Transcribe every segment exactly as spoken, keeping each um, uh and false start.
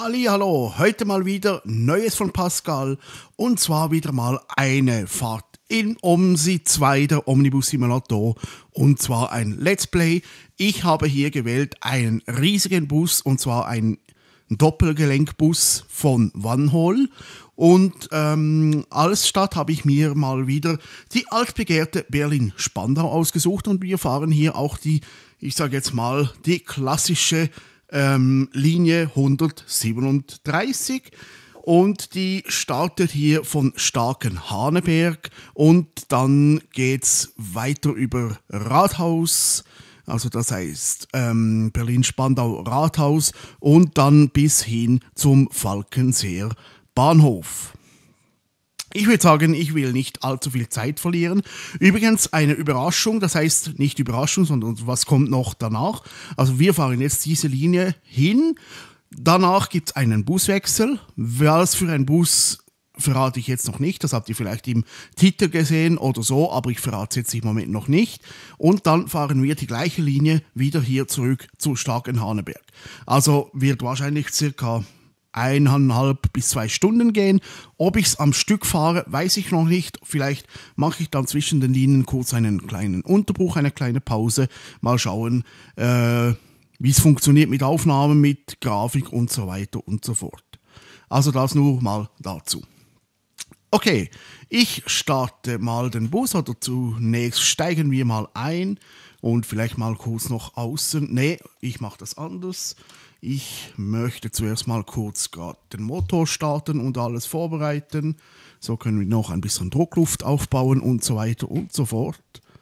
Hallihallo, heute mal wieder Neues von Pascal und zwar wieder mal eine Fahrt in OMSI zwei, der Omnibus Simulator, und zwar ein Let's Play. Ich habe hier gewählt einen riesigen Bus, und zwar einen Doppelgelenkbus von OneHaul, und ähm, als Stadt habe ich mir mal wieder die altbegehrte Berlin-Spandau ausgesucht, und wir fahren hier auch die, ich sage jetzt mal, die klassische Ähm, Linie hundertsiebenunddreißig, und die startet hier von Starkenhaneberg und dann geht's weiter über Rathaus, also das heißt ähm, Berlin-Spandau Rathaus, und dann bis hin zum Falkenseer Bahnhof. Ich würde sagen, ich will nicht allzu viel Zeit verlieren. Übrigens eine Überraschung, das heißt nicht Überraschung, sondern was kommt noch danach. Also wir fahren jetzt diese Linie hin, danach gibt es einen Buswechsel. Was für ein Bus verrate ich jetzt noch nicht, das habt ihr vielleicht im Titel gesehen oder so, aber ich verrate es jetzt im Moment noch nicht. Und dann fahren wir die gleiche Linie wieder hier zurück zu Starkenhaneberg. Also wird wahrscheinlich circa eineinhalb bis zwei Stunden gehen. Ob ich es am Stück fahre, weiß ich noch nicht. Vielleicht mache ich dann zwischen den Linien kurz einen kleinen Unterbruch, eine kleine Pause. Mal schauen, äh, wie es funktioniert mit Aufnahmen, mit Grafik und so weiter und so fort. Also das nur mal dazu. Okay, ich starte mal den Bus, oder zunächst steigen wir mal ein und vielleicht mal kurz noch außen. Nee, ich mache das anders. Ich möchte zuerst mal kurz gerade den Motor starten und alles vorbereiten. So können wir noch ein bisschen Druckluft aufbauen und so weiter und so fort.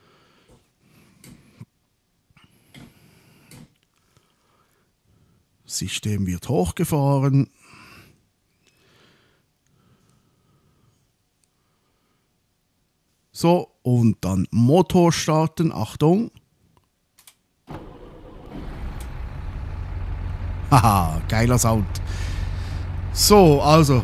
System wird hochgefahren. So, und dann Motor starten. Achtung. Haha, geiler Sound. So, also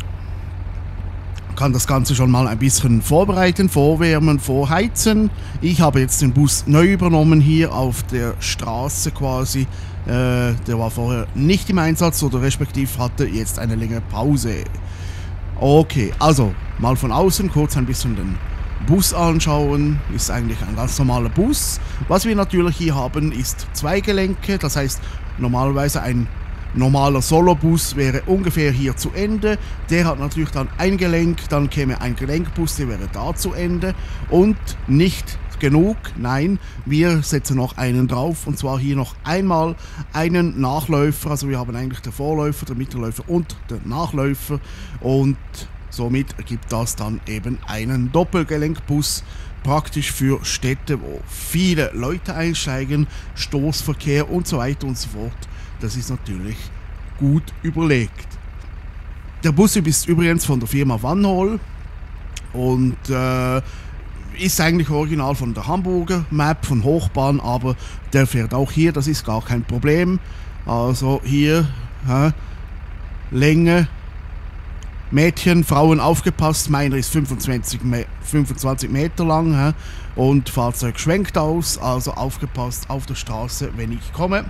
kann das Ganze schon mal ein bisschen vorbereiten, vorwärmen, vorheizen. Ich habe jetzt den Bus neu übernommen hier auf der Straße quasi. Äh, der war vorher nicht im Einsatz oder respektiv hatte jetzt eine längere Pause. Okay, also mal von außen kurz ein bisschen den Bus anschauen. Ist eigentlich ein ganz normaler Bus. Was wir natürlich hier haben, ist zwei Gelenke, das heißt normalerweise ein normaler Solobus wäre ungefähr hier zu Ende. Der hat natürlich dann ein Gelenk, dann käme ein Gelenkbus, der wäre da zu Ende. Und nicht genug, nein, wir setzen noch einen drauf, und zwar hier noch einmal einen Nachläufer. Also wir haben eigentlich den Vorläufer, den Mittelläufer und den Nachläufer, und somit ergibt das dann eben einen Doppelgelenkbus, praktisch für Städte, wo viele Leute einsteigen, Stoßverkehr und so weiter und so fort. Das ist natürlich gut überlegt. Der Bus ist übrigens von der Firma OneHaul und äh, ist eigentlich original von der Hamburger Map, von Hochbahn, aber der fährt auch hier, das ist gar kein Problem. Also hier äh, Länge, Mädchen, Frauen aufgepasst, meiner ist fünfundzwanzig Meter lang, hä? Und Fahrzeug schwenkt aus, also aufgepasst auf der Straße, wenn ich komme.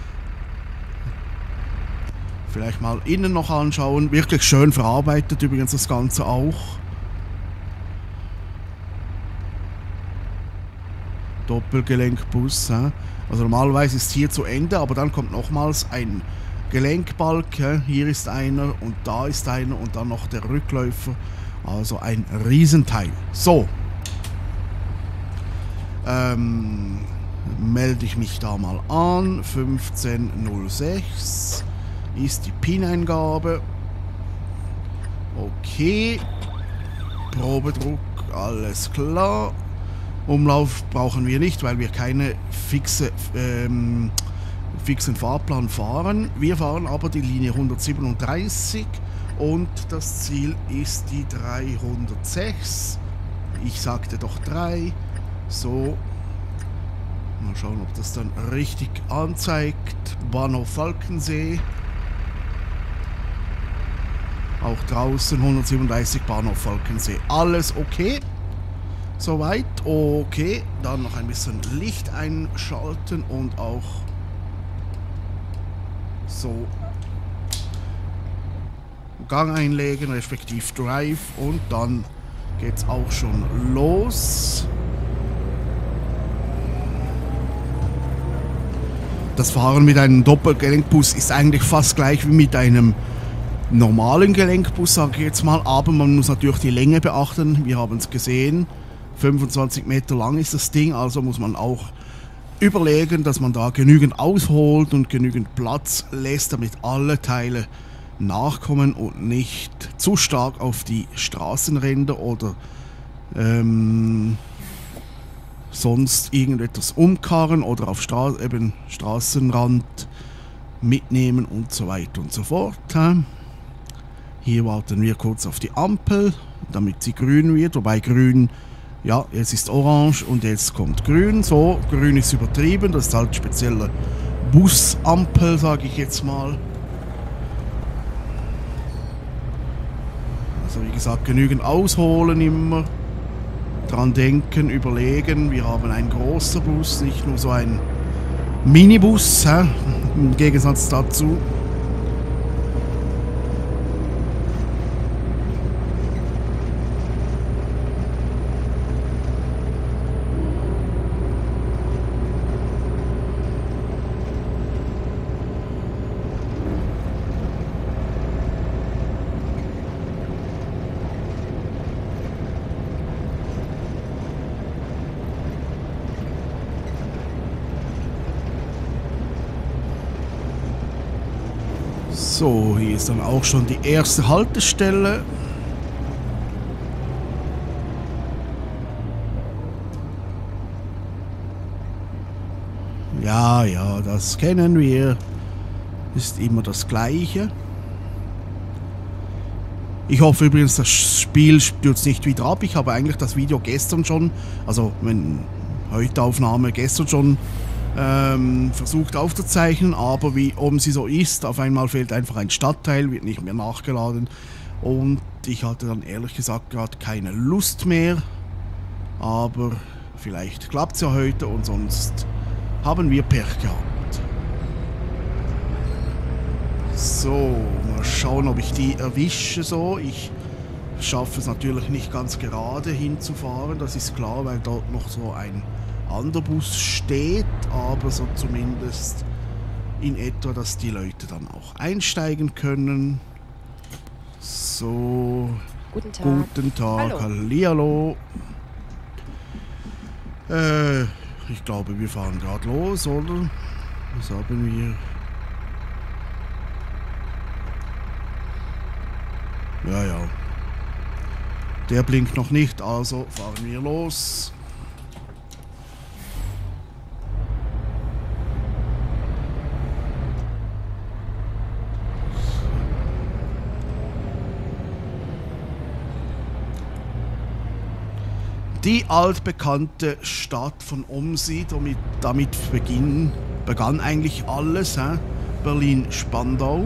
Vielleicht mal innen noch anschauen, wirklich schön verarbeitet übrigens das Ganze auch. Doppelgelenkbus, hä? Also normalerweise ist hier zu Ende, aber dann kommt nochmals ein Gelenkbalk, hier ist einer und da ist einer und dann noch der Rückläufer, also ein Riesenteil. So, ähm, melde ich mich da mal an, fünfzehn null sechs ist die P I N-Eingabe, okay, Probedruck, alles klar, Umlauf brauchen wir nicht, weil wir keine fixe ähm, fixen Fahrplan fahren. Wir fahren aber die Linie hundertsiebenunddreißig und das Ziel ist die dreihundertsechs. Ich sagte doch drei. So. Mal schauen, ob das dann richtig anzeigt. Bahnhof Falkensee. Auch draußen hundertsiebenunddreißig Bahnhof Falkensee. Alles okay. Soweit. Okay. Dann noch ein bisschen Licht einschalten und auch so Gang einlegen, respektive Drive, und dann geht's auch schon los. Das Fahren mit einem Doppelgelenkbus ist eigentlich fast gleich wie mit einem normalen Gelenkbus, sage ich jetzt mal, aber man muss natürlich die Länge beachten. Wir haben es gesehen, fünfundzwanzig Meter lang ist das Ding, also muss man auch überlegen, dass man da genügend ausholt und genügend Platz lässt, damit alle Teile nachkommen und nicht zu stark auf die Straßenränder oder ähm, sonst irgendetwas umkarren oder auf Stra eben Straßenrand mitnehmen und so weiter und so fort. Hier warten wir kurz auf die Ampel, damit sie grün wird, wobei grün, ja, jetzt ist orange und jetzt kommt grün. So, grün ist übertrieben, das ist halt spezielle Busampel, sage ich jetzt mal. Also wie gesagt, genügend ausholen immer, dran denken, überlegen. Wir haben einen großen Bus, nicht nur so ein Minibus, hä? Im Gegensatz dazu. So, hier ist dann auch schon die erste Haltestelle. Ja, ja, das kennen wir. Ist immer das Gleiche. Ich hoffe übrigens, das Spiel stürzt nicht wieder ab. Ich habe eigentlich das Video gestern schon, also wenn heute Aufnahme gestern schon Ähm, versucht aufzuzeichnen, aber wie oben sie so ist, auf einmal fehlt einfach ein Stadtteil, wird nicht mehr nachgeladen und ich hatte dann ehrlich gesagt gerade keine Lust mehr, aber vielleicht klappt es ja heute und sonst haben wir Pech gehabt. So, mal schauen, ob ich die erwische so. Ich schaffe es natürlich nicht ganz gerade hinzufahren, das ist klar, weil dort noch so ein anderer Bus steht, aber so zumindest in etwa, dass die Leute dann auch einsteigen können. So, guten Tag. Guten Tag, Hallo. Hallihallo. Äh, ich glaube, wir fahren gerade los, oder? Was haben wir? Ja, ja. Der blinkt noch nicht, also fahren wir los. Die altbekannte Stadt von Omsi, damit, damit beginn, begann eigentlich alles, hä? Berlin-Spandau.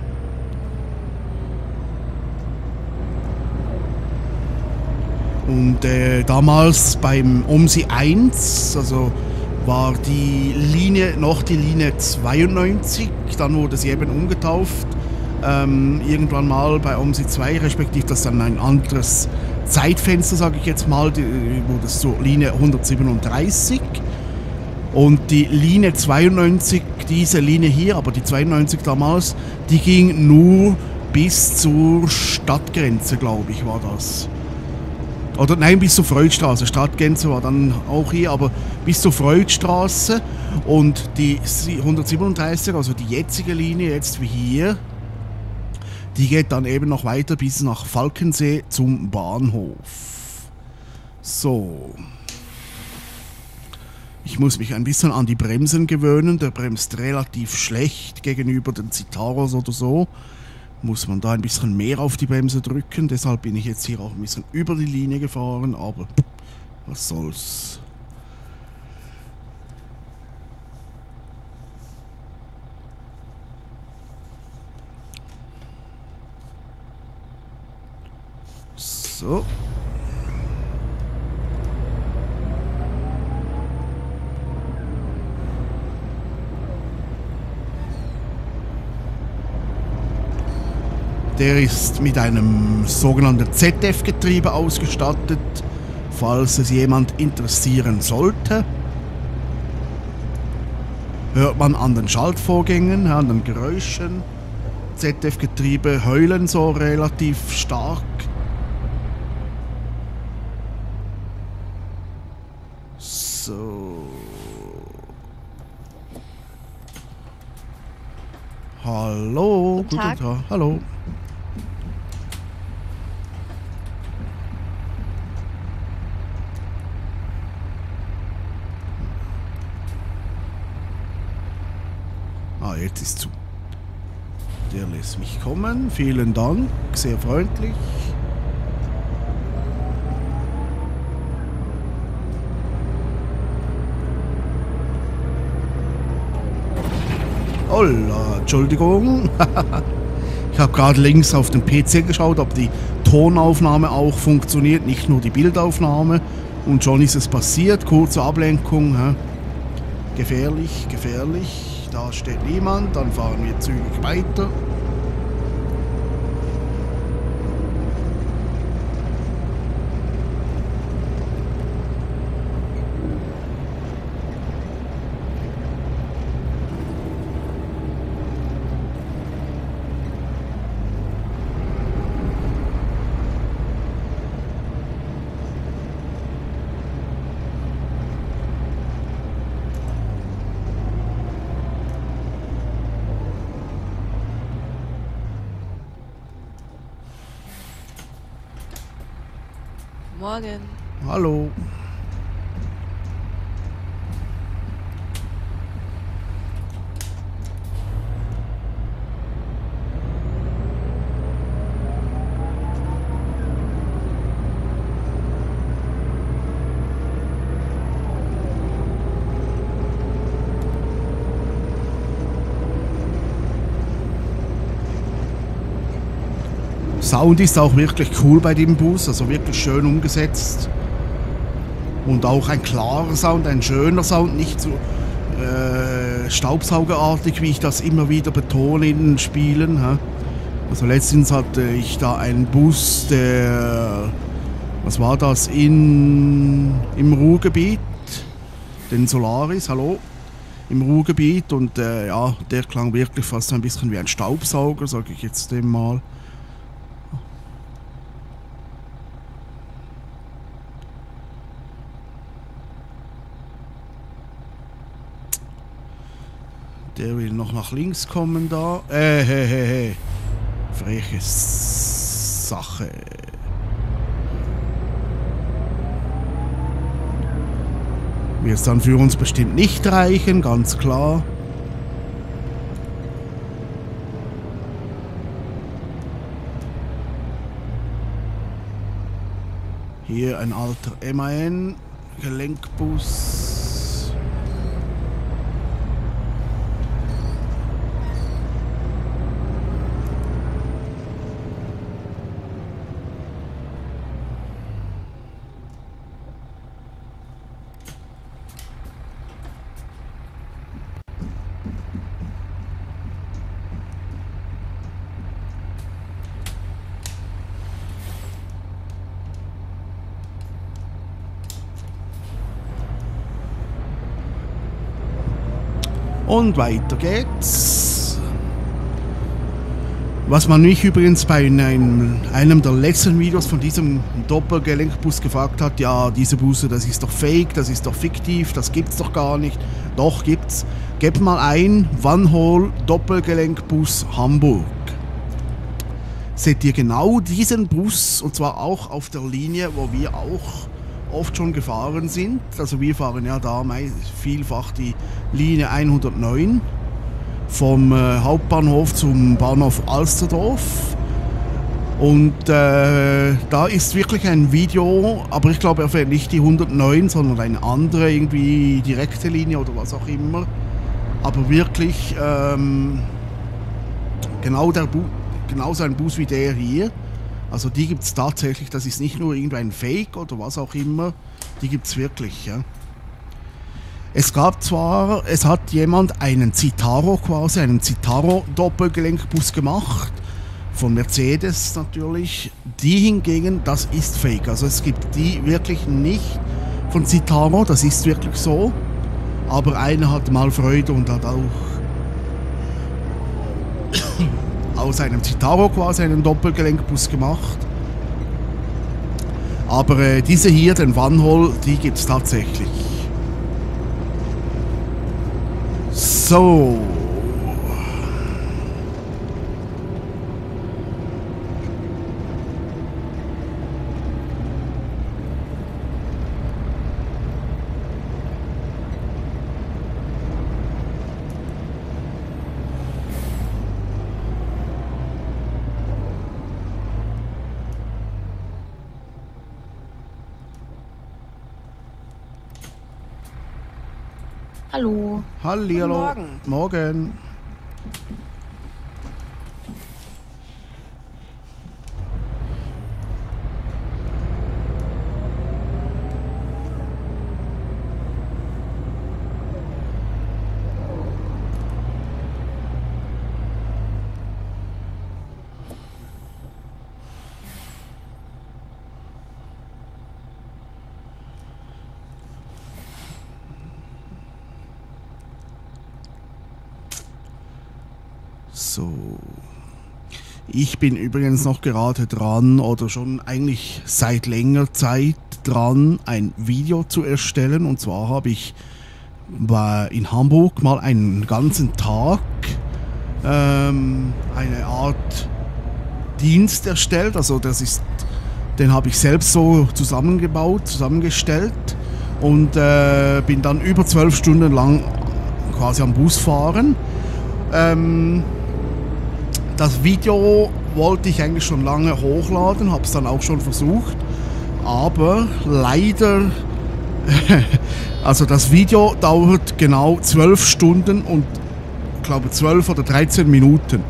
Und äh, damals beim Omsi eins, also war die Linie noch die Linie zweiundneunzig, dann wurde sie eben umgetauft. Ähm, irgendwann mal bei Omsi zwei, respektive das dann ein anderes Zeitfenster, sage ich jetzt mal, die, wurde es zur Linie hundertsiebenunddreißig. Und die Linie zweiundneunzig, diese Linie hier, aber die zweiundneunzig damals, die ging nur bis zur Stadtgrenze, glaube ich, war das. Oder nein, bis zur Freudstraße. Stadtgrenze war dann auch hier, aber bis zur Freudstraße. Und die hundertsiebenunddreißig, also die jetzige Linie, jetzt wie hier, die geht dann eben noch weiter bis nach Falkensee zum Bahnhof. So. Ich muss mich ein bisschen an die Bremsen gewöhnen. Der bremst relativ schlecht gegenüber den Citaros oder so. Muss man da ein bisschen mehr auf die Bremse drücken. Deshalb bin ich jetzt hier auch ein bisschen über die Linie gefahren. Aber was soll's. So. Der ist mit einem sogenannten Z F-Getriebe ausgestattet, falls es jemand interessieren sollte. Hört man an den Schaltvorgängen, an den Geräuschen. Z F-Getriebe heulen so relativ stark. So. Hallo. Guten Tag. Guten Tag. Hallo. Ah, jetzt ist zu. Der lässt mich kommen. Vielen Dank. Sehr freundlich. Holla, Entschuldigung. Ich habe gerade links auf dem P C geschaut, ob die Tonaufnahme auch funktioniert, nicht nur die Bildaufnahme. Und schon ist es passiert. Kurze Ablenkung. Hä? Gefährlich, gefährlich. Da steht niemand, dann fahren wir zügig weiter. Morgen. Hallo. Sound ist auch wirklich cool bei dem Bus, also wirklich schön umgesetzt. Und auch ein klarer Sound, ein schöner Sound, nicht so äh, staubsaugerartig, wie ich das immer wieder betone in den Spielen. Hä? Also letztens hatte ich da einen Bus, der, was war das, in, im Ruhrgebiet, den Solaris, hallo, im Ruhrgebiet. Und äh, ja, der klang wirklich fast ein bisschen wie ein Staubsauger, sage ich jetzt dem mal. Der will noch nach links kommen da. Äh, he, he, he. Freche Sache. Wird es dann für uns bestimmt nicht reichen, ganz klar. Hier ein alter M A N Gelenkbus. Und weiter geht's. Was man mich übrigens bei einem, einem der letzten Videos von diesem Doppelgelenkbus gefragt hat, ja, diese Busse, das ist doch fake, das ist doch fiktiv, das gibt's doch gar nicht. Doch, gibt's. Gebt mal ein, Vanhol Doppelgelenkbus Hamburg. Seht ihr genau diesen Bus, und zwar auch auf der Linie, wo wir auch oft schon gefahren sind. Also wir fahren ja da vielfach die Linie hundertneun vom äh, Hauptbahnhof zum Bahnhof Alsterdorf. Und äh, da ist wirklich ein Video, aber ich glaube, er fährt nicht die hundertneun, sondern eine andere, irgendwie direkte Linie oder was auch immer. Aber wirklich ähm, genau, der Bu genau so ein Bus wie der hier. Also die gibt es tatsächlich, das ist nicht nur irgendein Fake oder was auch immer, die gibt es wirklich. Ja. Es gab zwar, es hat jemand einen Citaro quasi, einen Citaro Doppelgelenkbus gemacht von Mercedes natürlich. Die hingegen, das ist Fake. Also es gibt die wirklich nicht von Citaro, das ist wirklich so. Aber einer hat mal Freude und hat auch aus einem Citaro quasi einen Doppelgelenkbus gemacht. Aber äh, diese hier, den Vanhol, die gibt es tatsächlich. So. Hallo. Hallihallo. Guten Morgen. Morgen. So. Ich bin übrigens noch gerade dran oder schon eigentlich seit längerer Zeit dran, ein Video zu erstellen. Und zwar habe ich in Hamburg mal einen ganzen Tag ähm, eine Art Dienst erstellt. Also das ist, den habe ich selbst so zusammengebaut, zusammengestellt und äh, bin dann über zwölf Stunden lang quasi am Bus fahren. Ähm, Das Video wollte ich eigentlich schon lange hochladen, habe es dann auch schon versucht, aber leider, also das Video dauert genau zwölf Stunden und ich glaube zwölf oder dreizehn Minuten.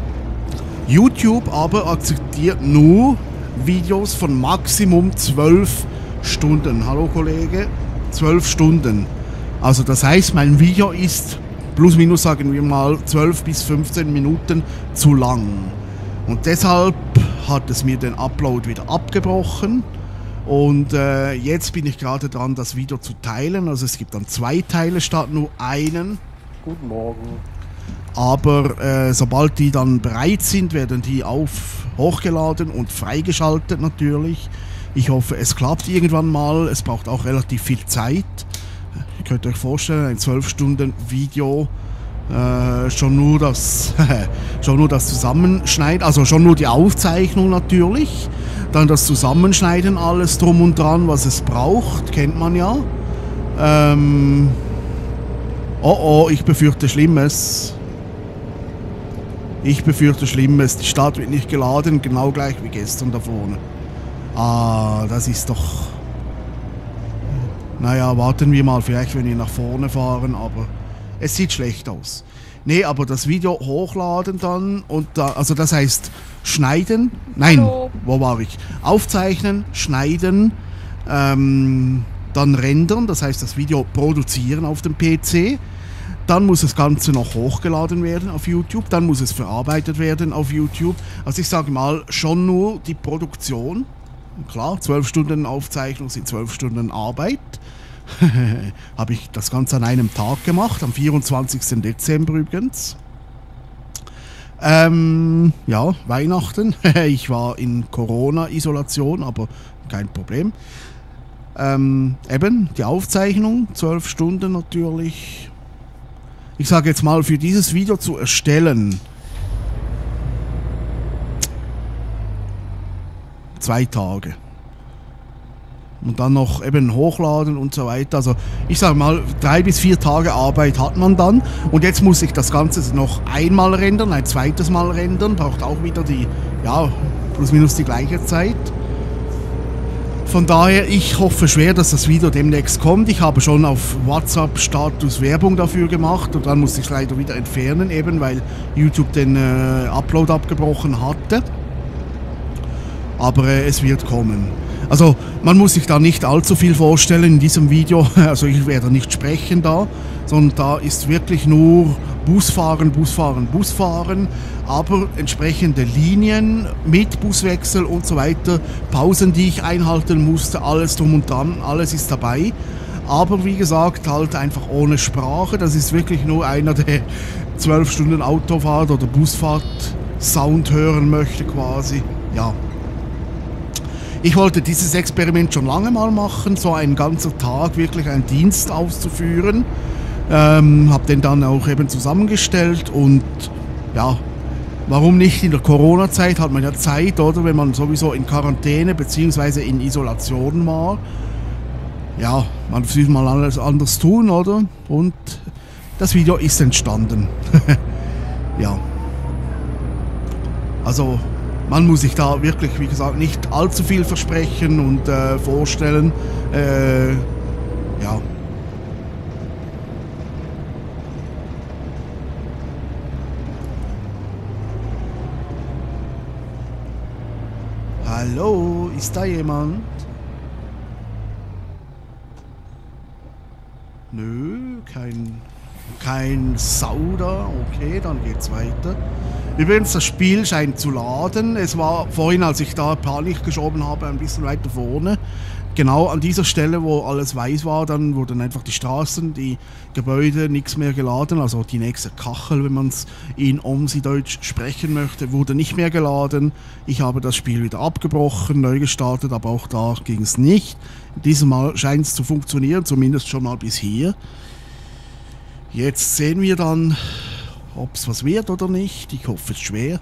YouTube aber akzeptiert nur Videos von Maximum zwölf Stunden. Hallo Kollege, zwölf Stunden. Also das heißt, mein Video ist plus minus, sagen wir mal, zwölf bis fünfzehn Minuten zu lang. Und deshalb hat es mir den Upload wieder abgebrochen. Und äh, jetzt bin ich gerade dran, das Video zu teilen. Also es gibt dann zwei Teile statt nur einen. Guten Morgen. Aber äh, sobald die dann bereit sind, werden die auf hochgeladen und freigeschaltet natürlich. Ich hoffe, es klappt irgendwann mal. Es braucht auch relativ viel Zeit. Ihr könnt euch vorstellen, ein zwölf Stunden Video, äh, schon nur das schon nur das Zusammenschneiden, also schon nur die Aufzeichnung natürlich, dann das Zusammenschneiden, alles drum und dran, was es braucht, kennt man ja. Ähm, oh oh, ich befürchte Schlimmes. Ich befürchte Schlimmes. Die Stadt wird nicht geladen, genau gleich wie gestern da vorne. Ah, das ist doch... Naja, warten wir mal, vielleicht wenn wir nach vorne fahren, aber es sieht schlecht aus. Nee, aber das Video hochladen dann und da, also das heißt schneiden, nein, Hallo. Wo war ich? Aufzeichnen, schneiden, ähm, dann rendern, das heißt das Video produzieren auf dem P C. Dann muss das Ganze noch hochgeladen werden auf YouTube, dann muss es verarbeitet werden auf YouTube. Also ich sage mal, schon nur die Produktion. Klar, zwölf Stunden Aufzeichnung sind zwölf Stunden Arbeit. Habe ich das Ganze an einem Tag gemacht, am vierundzwanzigsten Dezember übrigens. Ähm, ja, Weihnachten. Ich war in Corona-Isolation, aber kein Problem. Ähm, eben, die Aufzeichnung, zwölf Stunden natürlich. Ich sage jetzt mal, für dieses Video zu erstellen, zwei Tage. Und dann noch eben hochladen und so weiter. Also ich sage mal, drei bis vier Tage Arbeit hat man dann. Und jetzt muss ich das Ganze noch einmal rendern, ein zweites Mal rendern. Braucht auch wieder die, ja, plus minus die gleiche Zeit. Von daher, ich hoffe schwer, dass das Video demnächst kommt. Ich habe schon auf WhatsApp-Status Werbung dafür gemacht. Und dann musste ich es leider wieder entfernen, eben weil YouTube den äh, Upload abgebrochen hatte. Aber äh, es wird kommen. Also man muss sich da nicht allzu viel vorstellen in diesem Video, also ich werde nicht sprechen da, sondern da ist wirklich nur Busfahren, Busfahren, Busfahren, aber entsprechende Linien mit Buswechsel und so weiter, Pausen, die ich einhalten musste, alles drum und dran, alles ist dabei. Aber wie gesagt, halt einfach ohne Sprache, das ist wirklich nur einer, der zwölf Stunden Autofahrt oder Busfahrt Sound hören möchte quasi, ja. Ich wollte dieses Experiment schon lange mal machen, so einen ganzen Tag wirklich einen Dienst auszuführen. Ähm, habe den dann auch eben zusammengestellt und ja, warum nicht in der Corona-Zeit, hat man ja Zeit, oder, wenn man sowieso in Quarantäne bzw. in Isolation war. Ja, man will mal alles anders tun, oder? Und das Video ist entstanden. Ja. Also man muss sich da wirklich, wie gesagt, nicht allzu viel versprechen und äh, vorstellen. Äh, ja. Hallo, ist da jemand? Nö, kein, kein Sau da. Okay, dann geht's weiter. Übrigens, das Spiel scheint zu laden. Es war vorhin, als ich da Panik geschoben habe, ein bisschen weiter vorne. Genau an dieser Stelle, wo alles weiß war, dann wurden einfach die Straßen, die Gebäude, nichts mehr geladen. Also die nächste Kachel, wenn man es in Omsi-Deutsch sprechen möchte, wurde nicht mehr geladen. Ich habe das Spiel wieder abgebrochen, neu gestartet, aber auch da ging es nicht. Dieses Mal scheint es zu funktionieren, zumindest schon mal bis hier. Jetzt sehen wir dann, ob es was wird oder nicht. Ich hoffe es schwer.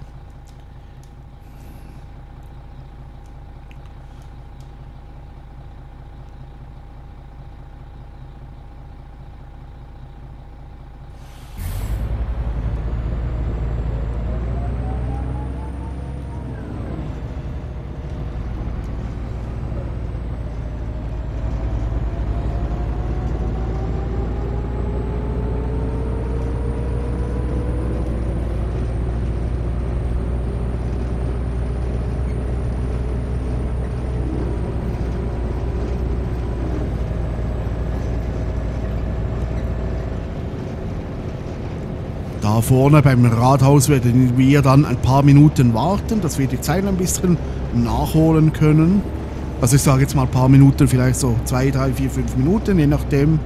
Da vorne beim Rathaus werden wir dann ein paar Minuten warten, dass wir die Zeit ein bisschen nachholen können. Also ich sage jetzt mal ein paar Minuten, vielleicht so zwei, drei, vier, fünf Minuten, je nachdem.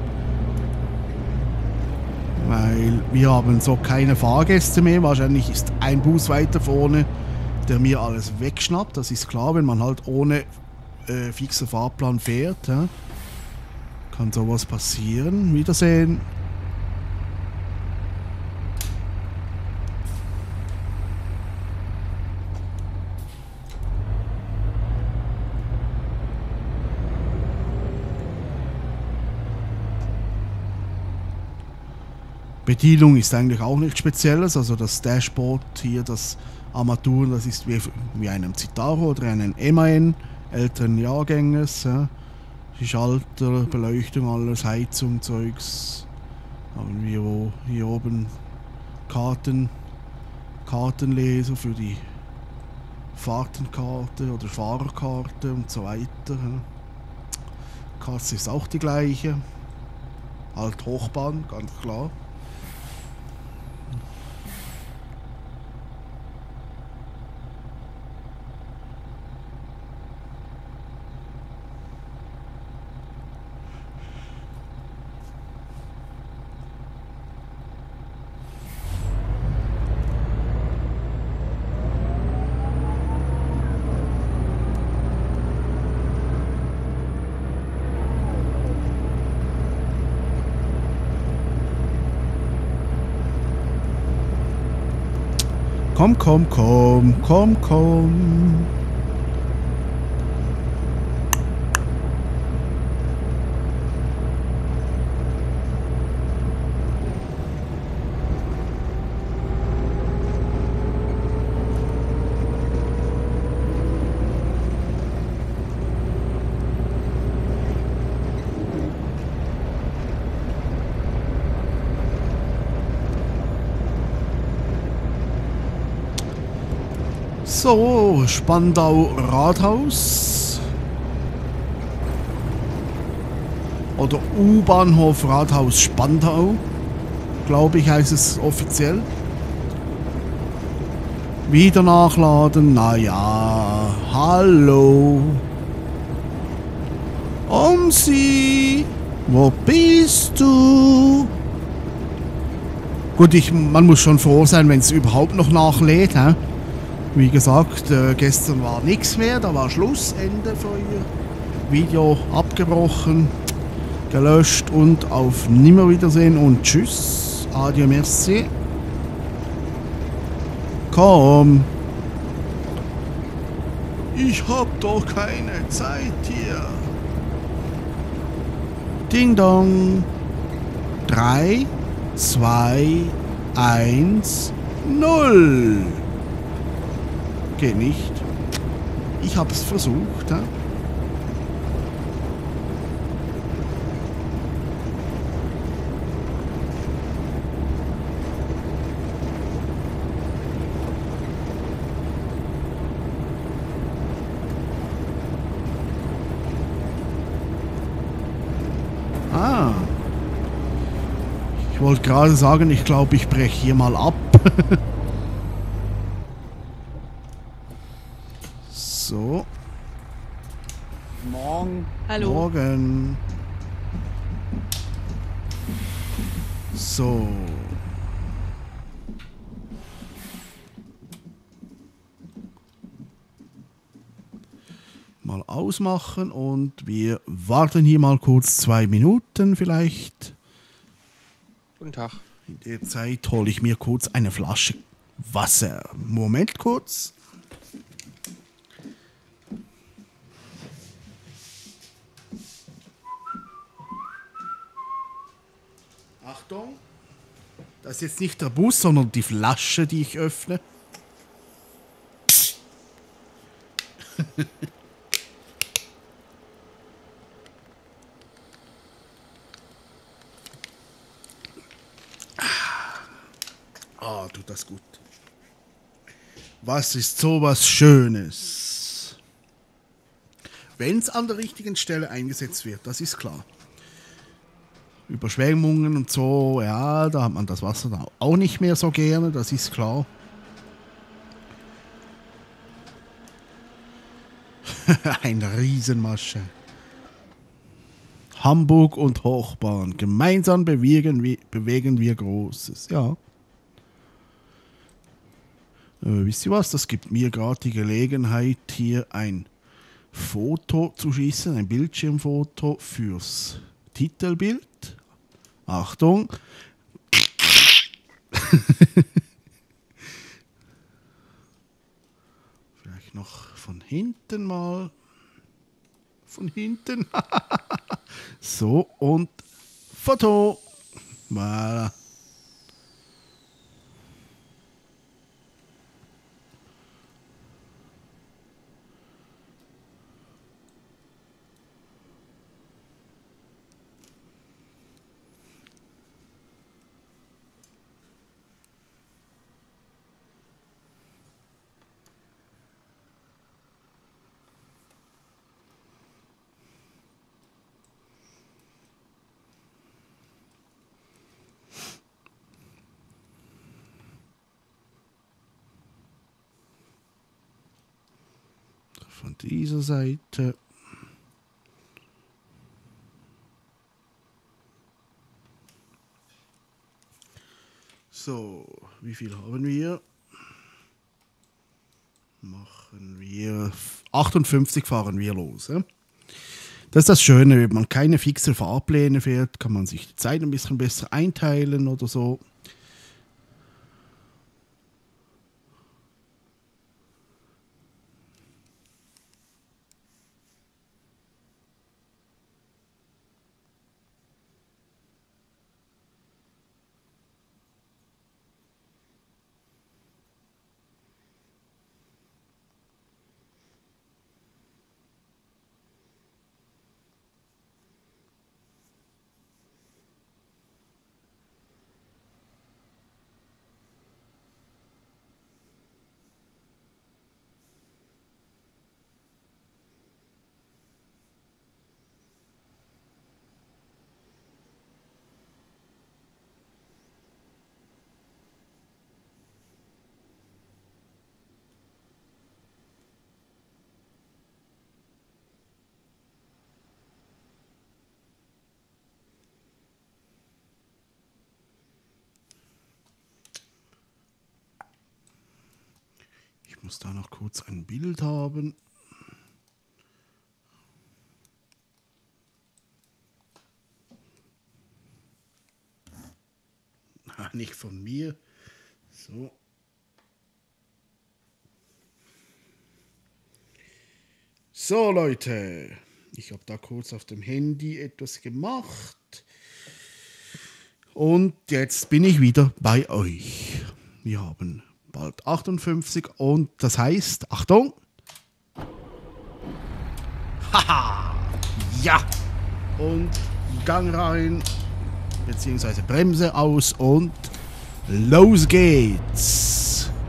Weil wir haben so keine Fahrgäste mehr. Wahrscheinlich ist ein Bus weiter vorne, der mir alles wegschnappt. Das ist klar, wenn man halt ohne äh, fixer Fahrplan fährt. Ja. Kann sowas passieren. Wiedersehen. Bedienung ist eigentlich auch nichts Spezielles, also das Dashboard hier, das Armaturen, das ist wie, wie einem Citaro oder einem M A N älteren Jahrgänges. Ja. Die Schalter, Beleuchtung, alles, Heizung, Zeugs. Haben wir wo hier oben Karten, Kartenleser für die Fahrtenkarte oder Fahrerkarte und so weiter. Ja. Kasse ist auch die gleiche. Halt Hochbahn, ganz klar. Komm, komm, komm, komm, komm. So, Spandau Rathaus. Oder U-Bahnhof Rathaus Spandau, glaube ich, heißt es offiziell. Wieder nachladen, naja, hallo. Omsi, wo bist du? Gut, ich, man muss schon froh sein, wenn es überhaupt noch nachlädt. He? Wie gesagt, äh, gestern war nichts mehr, da war Schluss, Ende für ihr. Video abgebrochen, gelöscht und auf Nimmerwiedersehen und tschüss, adieu, merci. Komm. Ich hab doch keine Zeit hier. Ding dong. drei, zwei, eins, null. Geht nicht. Ich hab's versucht. He? Ah. Ich wollte gerade sagen, ich glaube, ich breche hier mal ab. So. Morgen. Hallo. Morgen. So. Mal ausmachen und wir warten hier mal kurz zwei Minuten vielleicht. Guten Tag. In der Zeit hole ich mir kurz eine Flasche Wasser. Moment kurz. Achtung. Das ist jetzt nicht der Bus, sondern die Flasche, die ich öffne. Ah, tut das gut. Was ist sowas Schönes? Wenn es an der richtigen Stelle eingesetzt wird, das ist klar. Überschwemmungen und so, ja, da hat man das Wasser da auch nicht mehr so gerne, das ist klar. Eine Riesenmasche. Hamburg und Hochbahn. Gemeinsam bewegen wir, bewegen wir Großes. Ja. Äh, wisst ihr was? Das gibt mir gerade die Gelegenheit, hier ein Foto zu schießen. Ein Bildschirmfoto fürs Titelbild. Achtung. Vielleicht noch von hinten mal. Von hinten. So, und Foto. Voilà. Von dieser Seite. So, wie viel haben wir? Machen wir achtundfünfzig, fahren wir los. Ja? Das ist das Schöne, wenn man keine fixen Fahrpläne fährt, kann man sich die Zeit ein bisschen besser einteilen oder so. muss da noch kurz ein Bild haben. Ah, nicht von mir. So. So, Leute. Ich habe da kurz auf dem Handy etwas gemacht. Und jetzt bin ich wieder bei euch. Wir haben bald achtundfünfzig und das heißt, Achtung. Haha. Ja. Und Gang rein. Beziehungsweise Bremse aus und los geht's.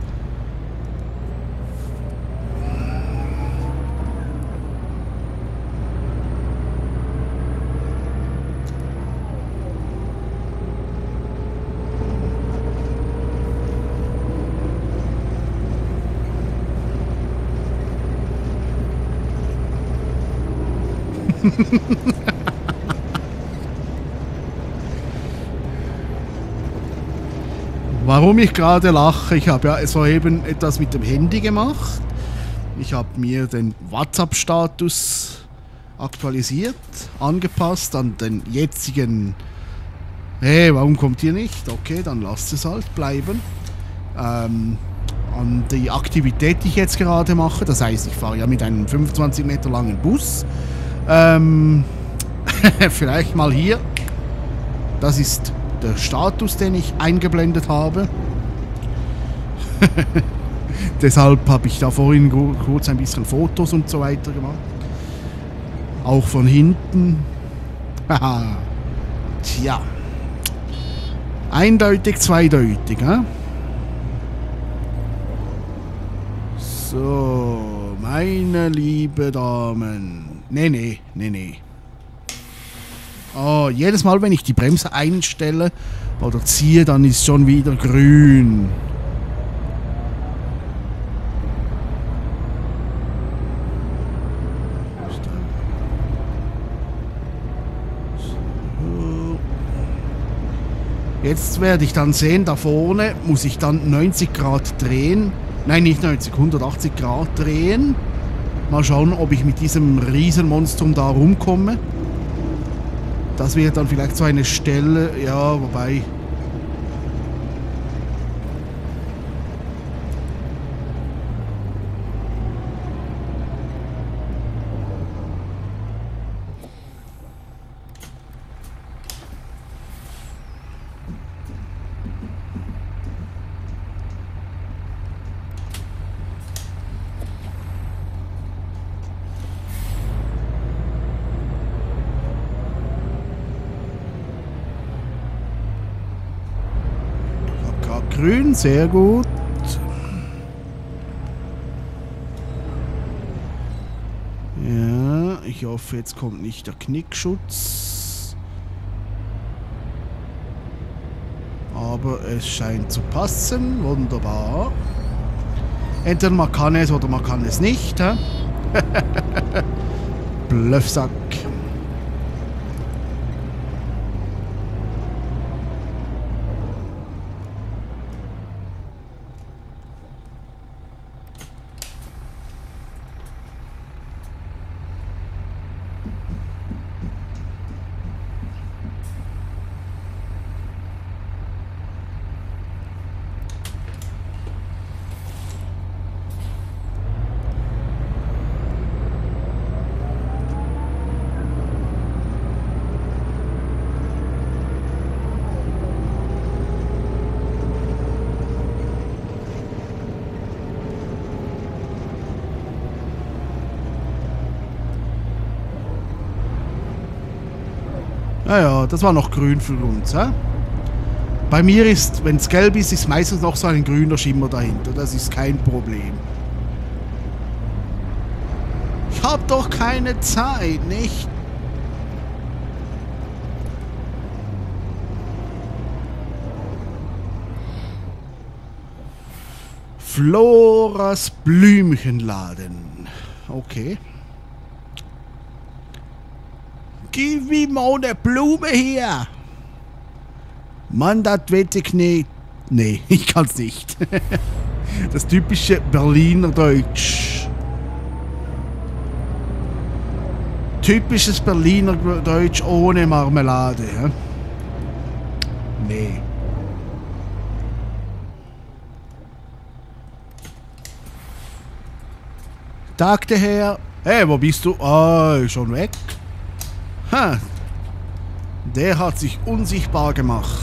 Warum ich gerade lache, ich habe ja soeben etwas mit dem Handy gemacht. Ich habe mir den WhatsApp-Status aktualisiert, angepasst an den jetzigen. Hey, warum kommt ihr nicht? Okay, dann lasst es halt bleiben. Ähm, an die Aktivität, die ich jetzt gerade mache. Das heißt, ich fahre ja mit einem fünfundzwanzig Meter langen Bus. Ähm, vielleicht mal hier. Das ist der Status, den ich eingeblendet habe. Deshalb habe ich da vorhin kurz ein bisschen Fotos und so weiter gemacht. Auch von hinten. Haha. Tja. Eindeutig, zweideutig, ne? So, meine liebe Damen. Nee, nee, nee, nee. Oh, jedes Mal, wenn ich die Bremse einstelle oder ziehe, dann ist schon wieder grün. So. Jetzt werde ich dann sehen, da vorne muss ich dann neunzig Grad drehen. Nein, nicht neunzig, hundertachtzig Grad drehen. Mal schauen, ob ich mit diesem Riesenmonstrum da rumkomme. Das wäre dann vielleicht so eine Stelle, ja, wobei. Grün, sehr gut. Ja, ich hoffe, jetzt kommt nicht der Knickschutz. Aber es scheint zu passen. Wunderbar. Entweder man kann es oder man kann es nicht. Bluffsack. Naja, das war noch grün für uns. Hä? Bei mir ist, wenn es gelb ist, ist meistens noch so ein grüner Schimmer dahinter. Das ist kein Problem. Ich hab doch keine Zeit, nicht? Floras Blümchenladen. Okay. Gib mir mal eine Blume hier. Mann, das wette ich nicht. Nee, ich kann's nicht. Das typische Berliner Deutsch. Typisches Berliner Deutsch ohne Marmelade. Ja? Nee. Tag der Herr. Hey, wo bist du? Ah, oh, schon weg. Ha. Der hat sich unsichtbar gemacht.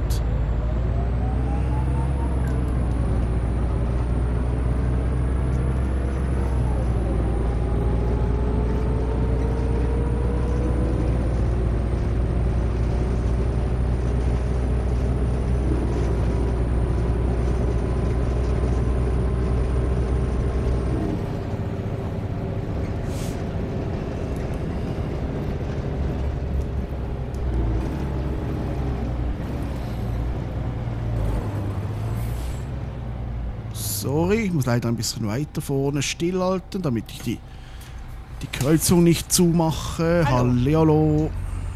Sorry, ich muss leider ein bisschen weiter vorne stillhalten, damit ich die, die Kreuzung nicht zumache. Hallo. Hallihallo.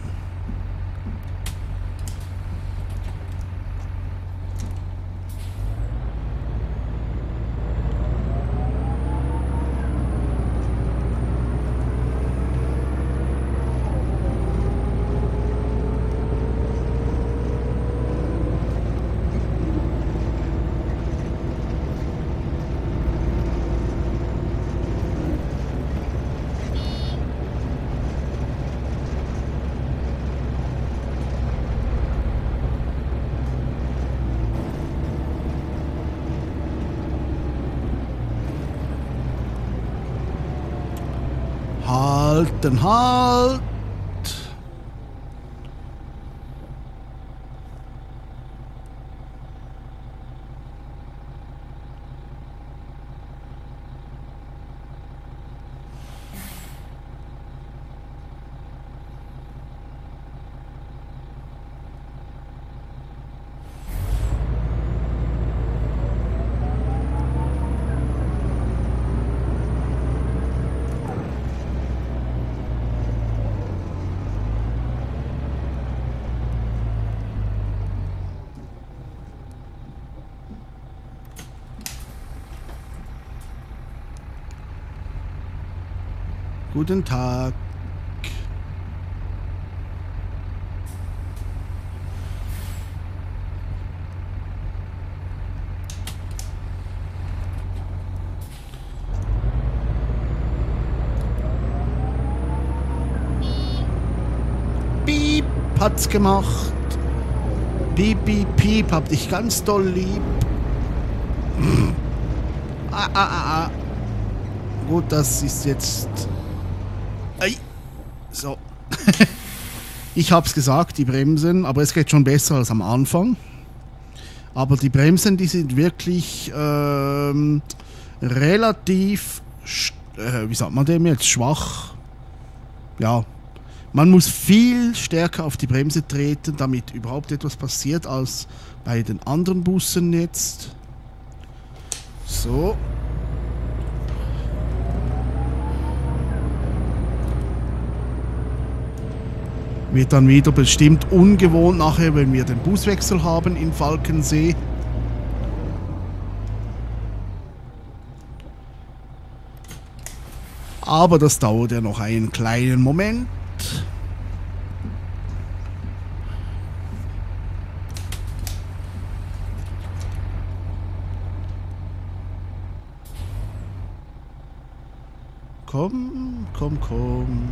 Halten, halt! Guten Tag. Piep, hat's gemacht. Piep, piep, piep, hab dich ganz doll lieb. Ah, ah, ah, ah. Gut, das ist jetzt... Ei. So. Ich hab's gesagt, die Bremsen, aber es geht schon besser als am Anfang. Aber die Bremsen, die sind wirklich ähm, relativ, äh, wie sagt man dem jetzt, schwach. Ja, man muss viel stärker auf die Bremse treten, damit überhaupt etwas passiert, als bei den anderen Bussen jetzt. So. Wird dann wieder bestimmt ungewohnt nachher, wenn wir den Buswechsel haben in Falkensee. Aber das dauert ja noch einen kleinen Moment. Komm, komm, komm.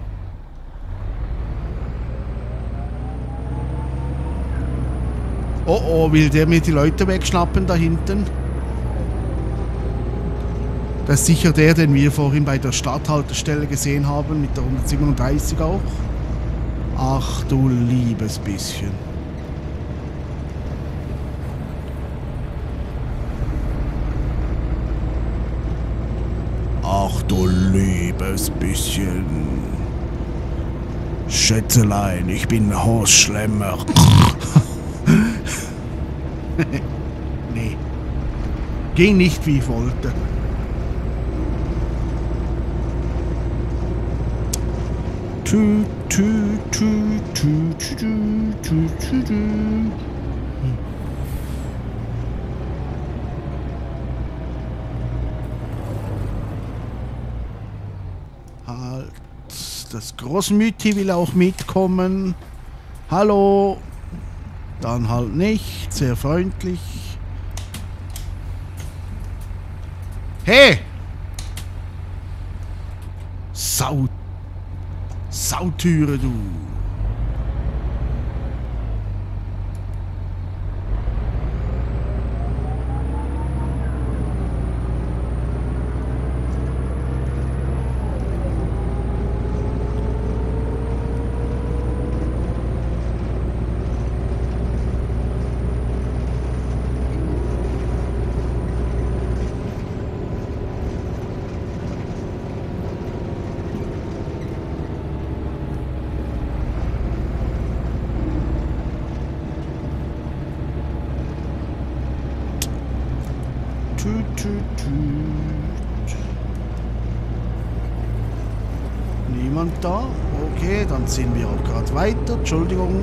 Oh oh, will der mir die Leute wegschnappen da hinten? Das ist sicher der, den wir vorhin bei der Stadthaltestelle gesehen haben, mit der hundertsiebenunddreißig auch. Ach du liebes bisschen. Ach du liebes bisschen. Schätzelein, ich bin Horst Schlemmer. Nee. Ging nicht, wie ich wollte. Tü, tü, tü, tü, tü, tü, tü, tü, tü. das Großmütti will auch mitkommen. Hallo. Dann halt nicht. Sehr freundlich. Hey! Sau... Sautüre, du. Tüt, tüt, tüt. Niemand da? Okay, dann ziehen wir auch gerade weiter. Entschuldigung.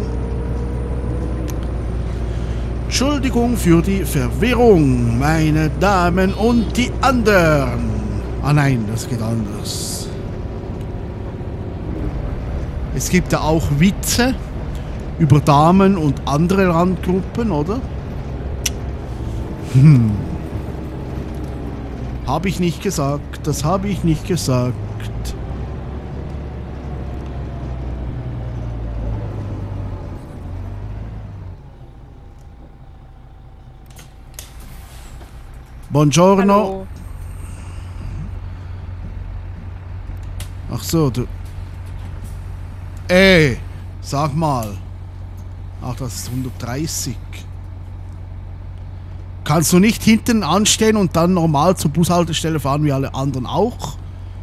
Entschuldigung für die Verwirrung, meine Damen und die anderen. Ah nein, das geht anders. Es gibt ja auch Witze über Damen und andere Randgruppen, oder? Hm. Habe ich nicht gesagt, das habe ich nicht gesagt. Buongiorno. Hallo. Ach so, du... Ey, sag mal. Ach, das ist hundertdreißig. Kannst du nicht hinten anstehen und dann normal zur Bushaltestelle fahren wie alle anderen auch?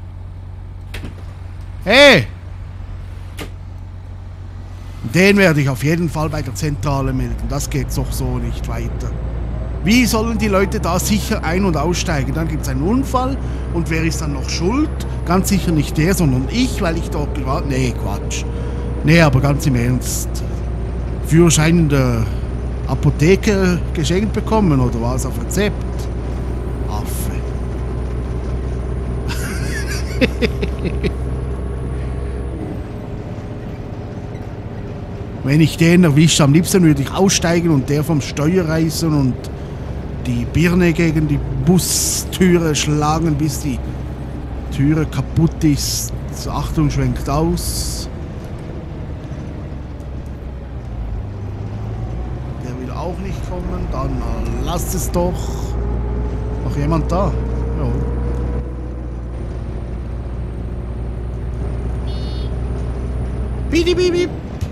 Hey! Den werde ich auf jeden Fall bei der Zentrale melden. Das geht doch so nicht weiter. Wie sollen die Leute da sicher ein- und aussteigen? Dann gibt es einen Unfall und wer ist dann noch schuld? Ganz sicher nicht der, sondern ich, weil ich dort gerade... Nee, Quatsch. Nee, aber ganz im Ernst. Führerschein in der Apotheke geschenkt bekommen oder was auf Rezept? Affe. Wenn ich den erwische, am liebsten würde ich aussteigen und der vom Steuer reißen und die Birne gegen die Bustüre schlagen, bis die Türe kaputt ist. Achtung, schwenkt aus. Der will auch nicht kommen. Dann äh, lasst es doch. Noch jemand da? Ja. Bidi, bidi.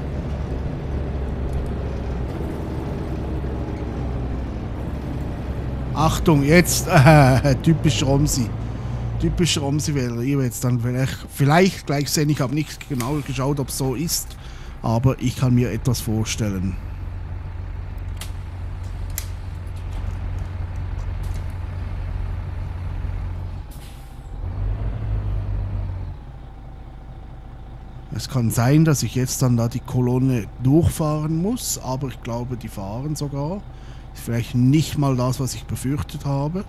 Achtung, jetzt, äh, typisch Romsi. Typisch Romsi-Wähler. Ich werde jetzt dann vielleicht, vielleicht gleich sehen, ich habe nicht genau geschaut, ob es so ist, aber ich kann mir etwas vorstellen. Es kann sein, dass ich jetzt dann da die Kolonne durchfahren muss, aber ich glaube, die fahren sogar. Ist vielleicht nicht mal das, was ich befürchtet habe.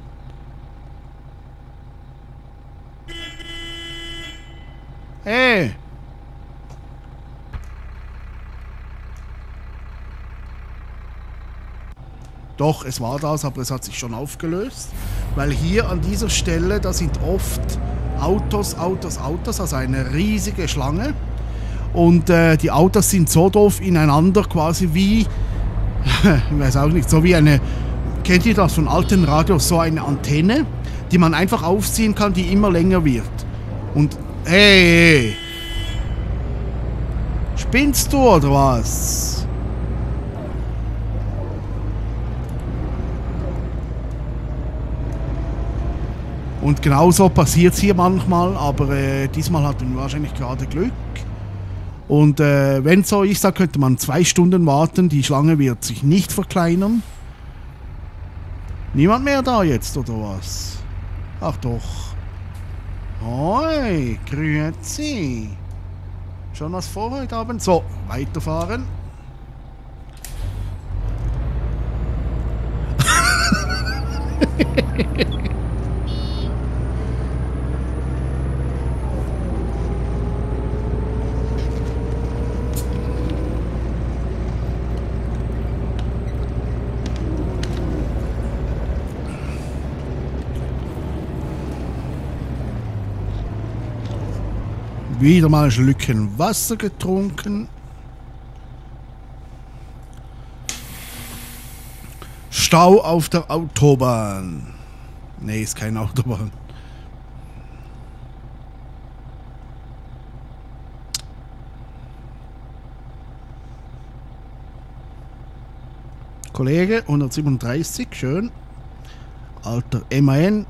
Hey! Doch, es war das, aber es hat sich schon aufgelöst. Weil hier an dieser Stelle, da sind oft Autos, Autos, Autos, also eine riesige Schlange. Und äh, die Autos sind so doof ineinander, quasi wie... ich weiß auch nicht, so wie eine, kennt ihr das von alten Radios, so eine Antenne, die man einfach aufziehen kann, die immer länger wird. Und, hey, spinnst du oder was? Und genauso passiert es hier manchmal, aber äh, diesmal hatten wir wahrscheinlich gerade Glück. Und äh, wenn es so ist, dann könnte man zwei Stunden warten. Die Schlange wird sich nicht verkleinern. Niemand mehr da jetzt, oder was? Ach doch. Hoi, grüezi. Schon was vor heute Abend? So, weiterfahren. Wieder mal ein Schlückchen Wasser getrunken. Stau auf der Autobahn. Nee, ist keine Autobahn. Kollege, hundertsiebenunddreißig, schön. Alter M A N.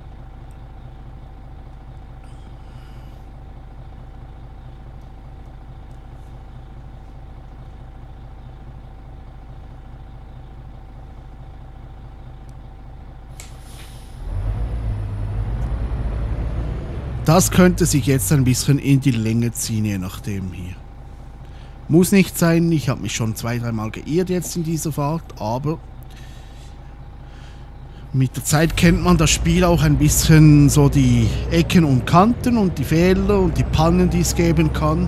Das könnte sich jetzt ein bisschen in die Länge ziehen, je nachdem hier. Muss nicht sein, ich habe mich schon zwei, dreimal geirrt jetzt in dieser Fahrt, aber mit der Zeit kennt man das Spiel auch ein bisschen so die Ecken und Kanten und die Fehler und die Pannen, die es geben kann.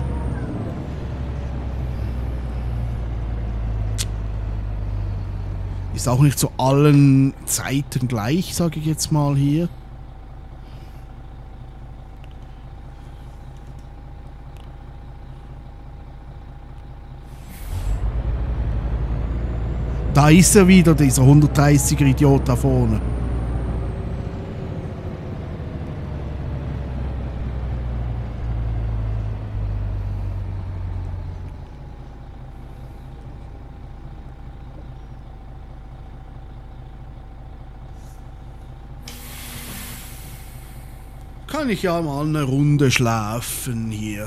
Ist auch nicht zu allen Zeiten gleich, sage ich jetzt mal hier. Da ist er wieder, dieser hundertdreißiger Idiot da vorne. Kann ich ja mal eine Runde schlafen hier.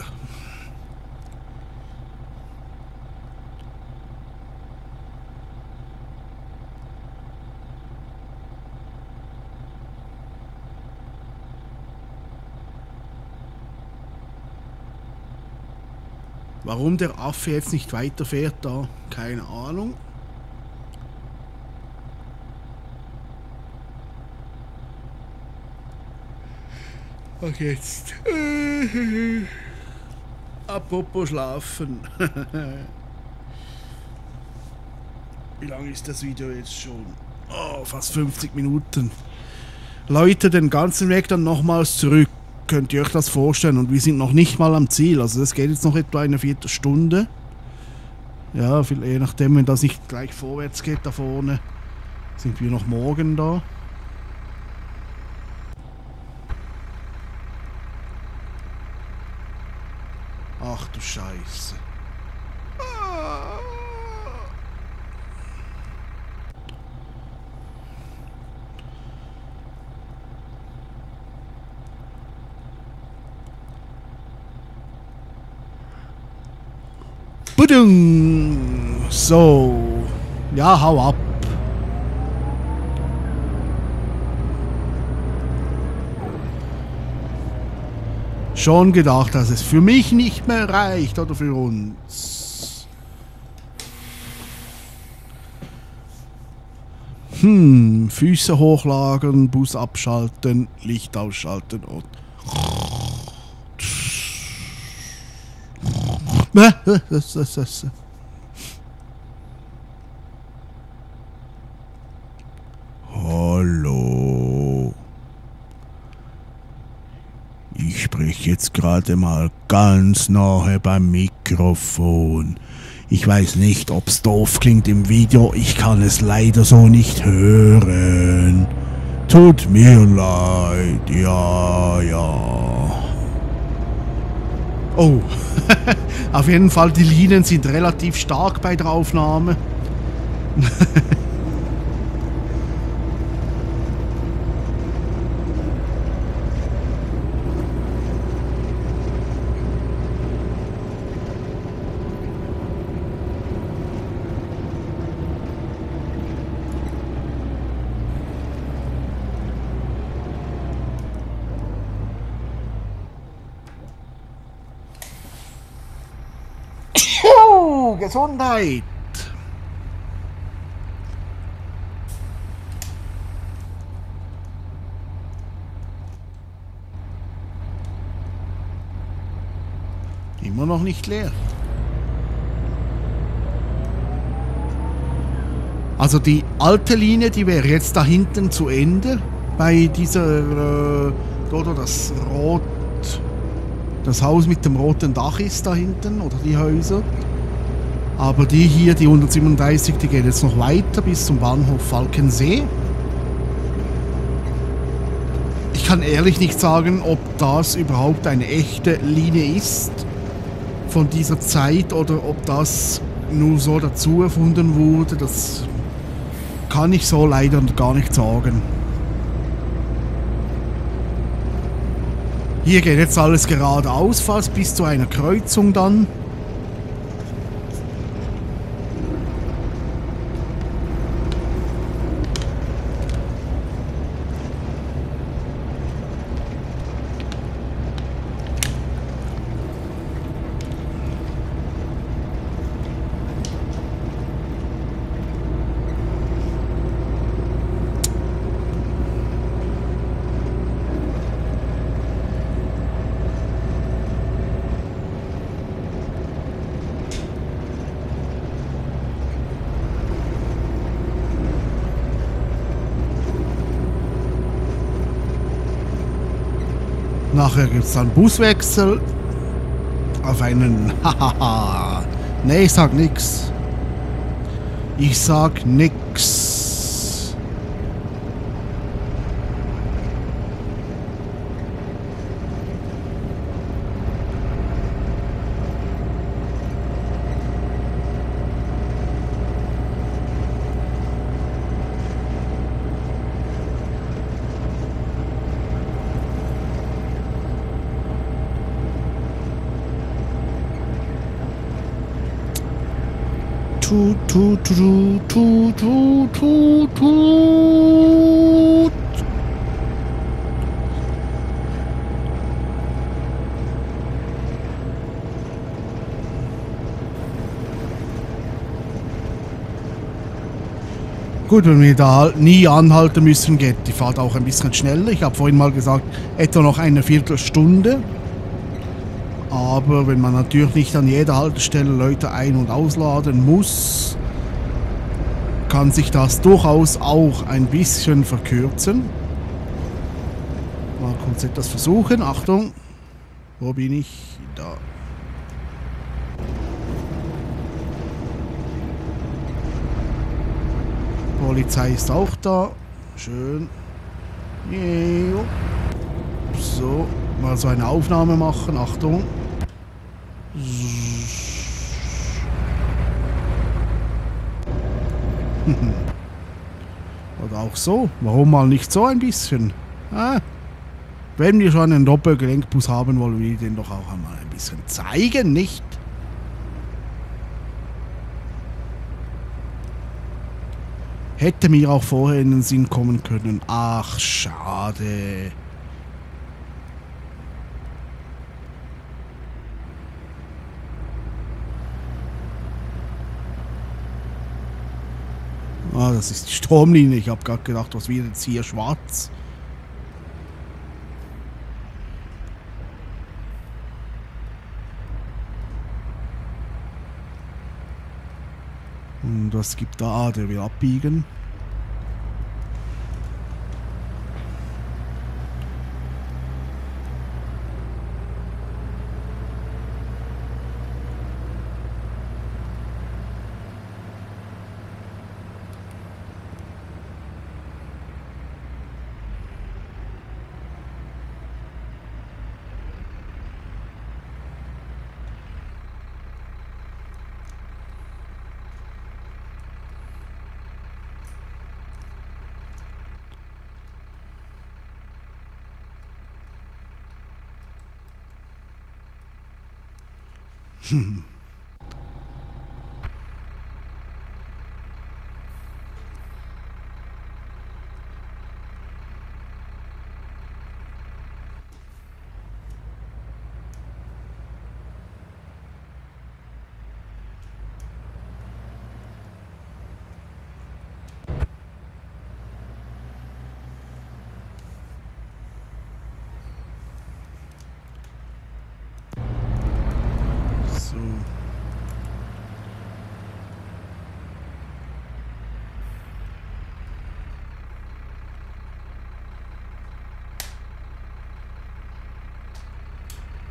Warum der Affe jetzt nicht weiterfährt da, keine Ahnung. Ach jetzt. Apropos schlafen. Wie lange ist das Video jetzt schon? Oh, fast fünfzig Minuten. Leute, den ganzen Weg dann nochmals zurück. Könnt ihr euch das vorstellen? Und wir sind noch nicht mal am Ziel. Also das geht jetzt noch etwa eine Viertelstunde. Ja, viel, je nachdem, wenn das nicht gleich vorwärts geht da vorne, sind wir noch morgen da. Ach du Scheiße. Budung. So. Ja, hau ab. Schon gedacht, dass es für mich nicht mehr reicht oder für uns. Hm, Füße hochlagern, Bus abschalten, Licht ausschalten und... Hallo. Ich spreche jetzt gerade mal ganz nahe beim Mikrofon. Ich weiß nicht, ob's doof klingt im Video. Ich kann es leider so nicht hören. Tut mir leid. Ja, ja. Oh. Auf jeden Fall, die Linien sind relativ stark bei der Aufnahme. Gesundheit. Immer noch nicht leer. Also die alte Linie, die wäre jetzt da hinten zu Ende. Bei dieser, äh, oder das Rot, das Haus mit dem roten Dach ist da hinten, oder die Häuser. Aber die hier, die hundertsiebenunddreißig, die geht jetzt noch weiter bis zum Bahnhof Falkensee. Ich kann ehrlich nicht sagen, ob das überhaupt eine echte Linie ist von dieser Zeit oder ob das nur so dazu erfunden wurde. Das kann ich so leider gar nicht sagen. Hier geht jetzt alles geradeaus, fast bis zu einer Kreuzung dann. Nachher gibt es dann Buswechsel auf einen Hahaha. Nee, ich sag nix. Ich sag nix. Tut, tut, tut, tut, tut, tut, tut. Gut, wenn wir da nie anhalten müssen, geht die Fahrt auch ein bisschen schneller. Ich habe vorhin mal gesagt, etwa noch eine Viertelstunde. Aber wenn man natürlich nicht an jeder Haltestelle Leute ein- und ausladen muss, kann sich das durchaus auch ein bisschen verkürzen. Mal kurz etwas versuchen. Achtung. Wo bin ich? Da. Polizei ist auch da. Schön. So. Mal so eine Aufnahme machen. Achtung. Oder auch so. Warum mal nicht so ein bisschen? Ah, wenn wir schon einen Doppelgelenkbus haben, wollen wir den doch auch einmal ein bisschen zeigen, nicht? Hätte mir auch vorher in den Sinn kommen können. Ach, schade. Ah, das ist die Stromlinie. Ich habe gerade gedacht, was wird jetzt hier schwarz? Und was gibt da? Ah, der will abbiegen. Hm. So.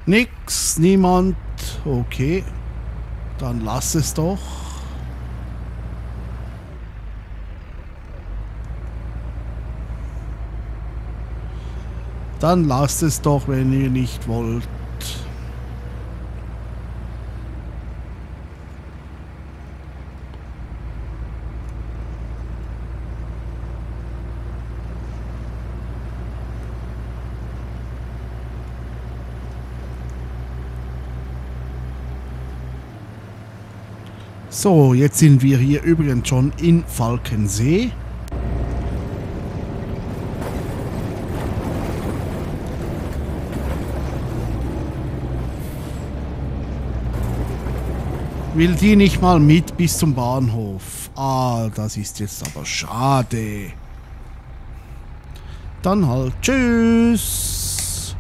Nix, niemand. Okay. Dann lass es doch. Dann lasst es doch, wenn ihr nicht wollt. So, jetzt sind wir hier übrigens schon in Falkensee. Will die nicht mal mit bis zum Bahnhof? Ah, das ist jetzt aber schade. Dann halt tschüss.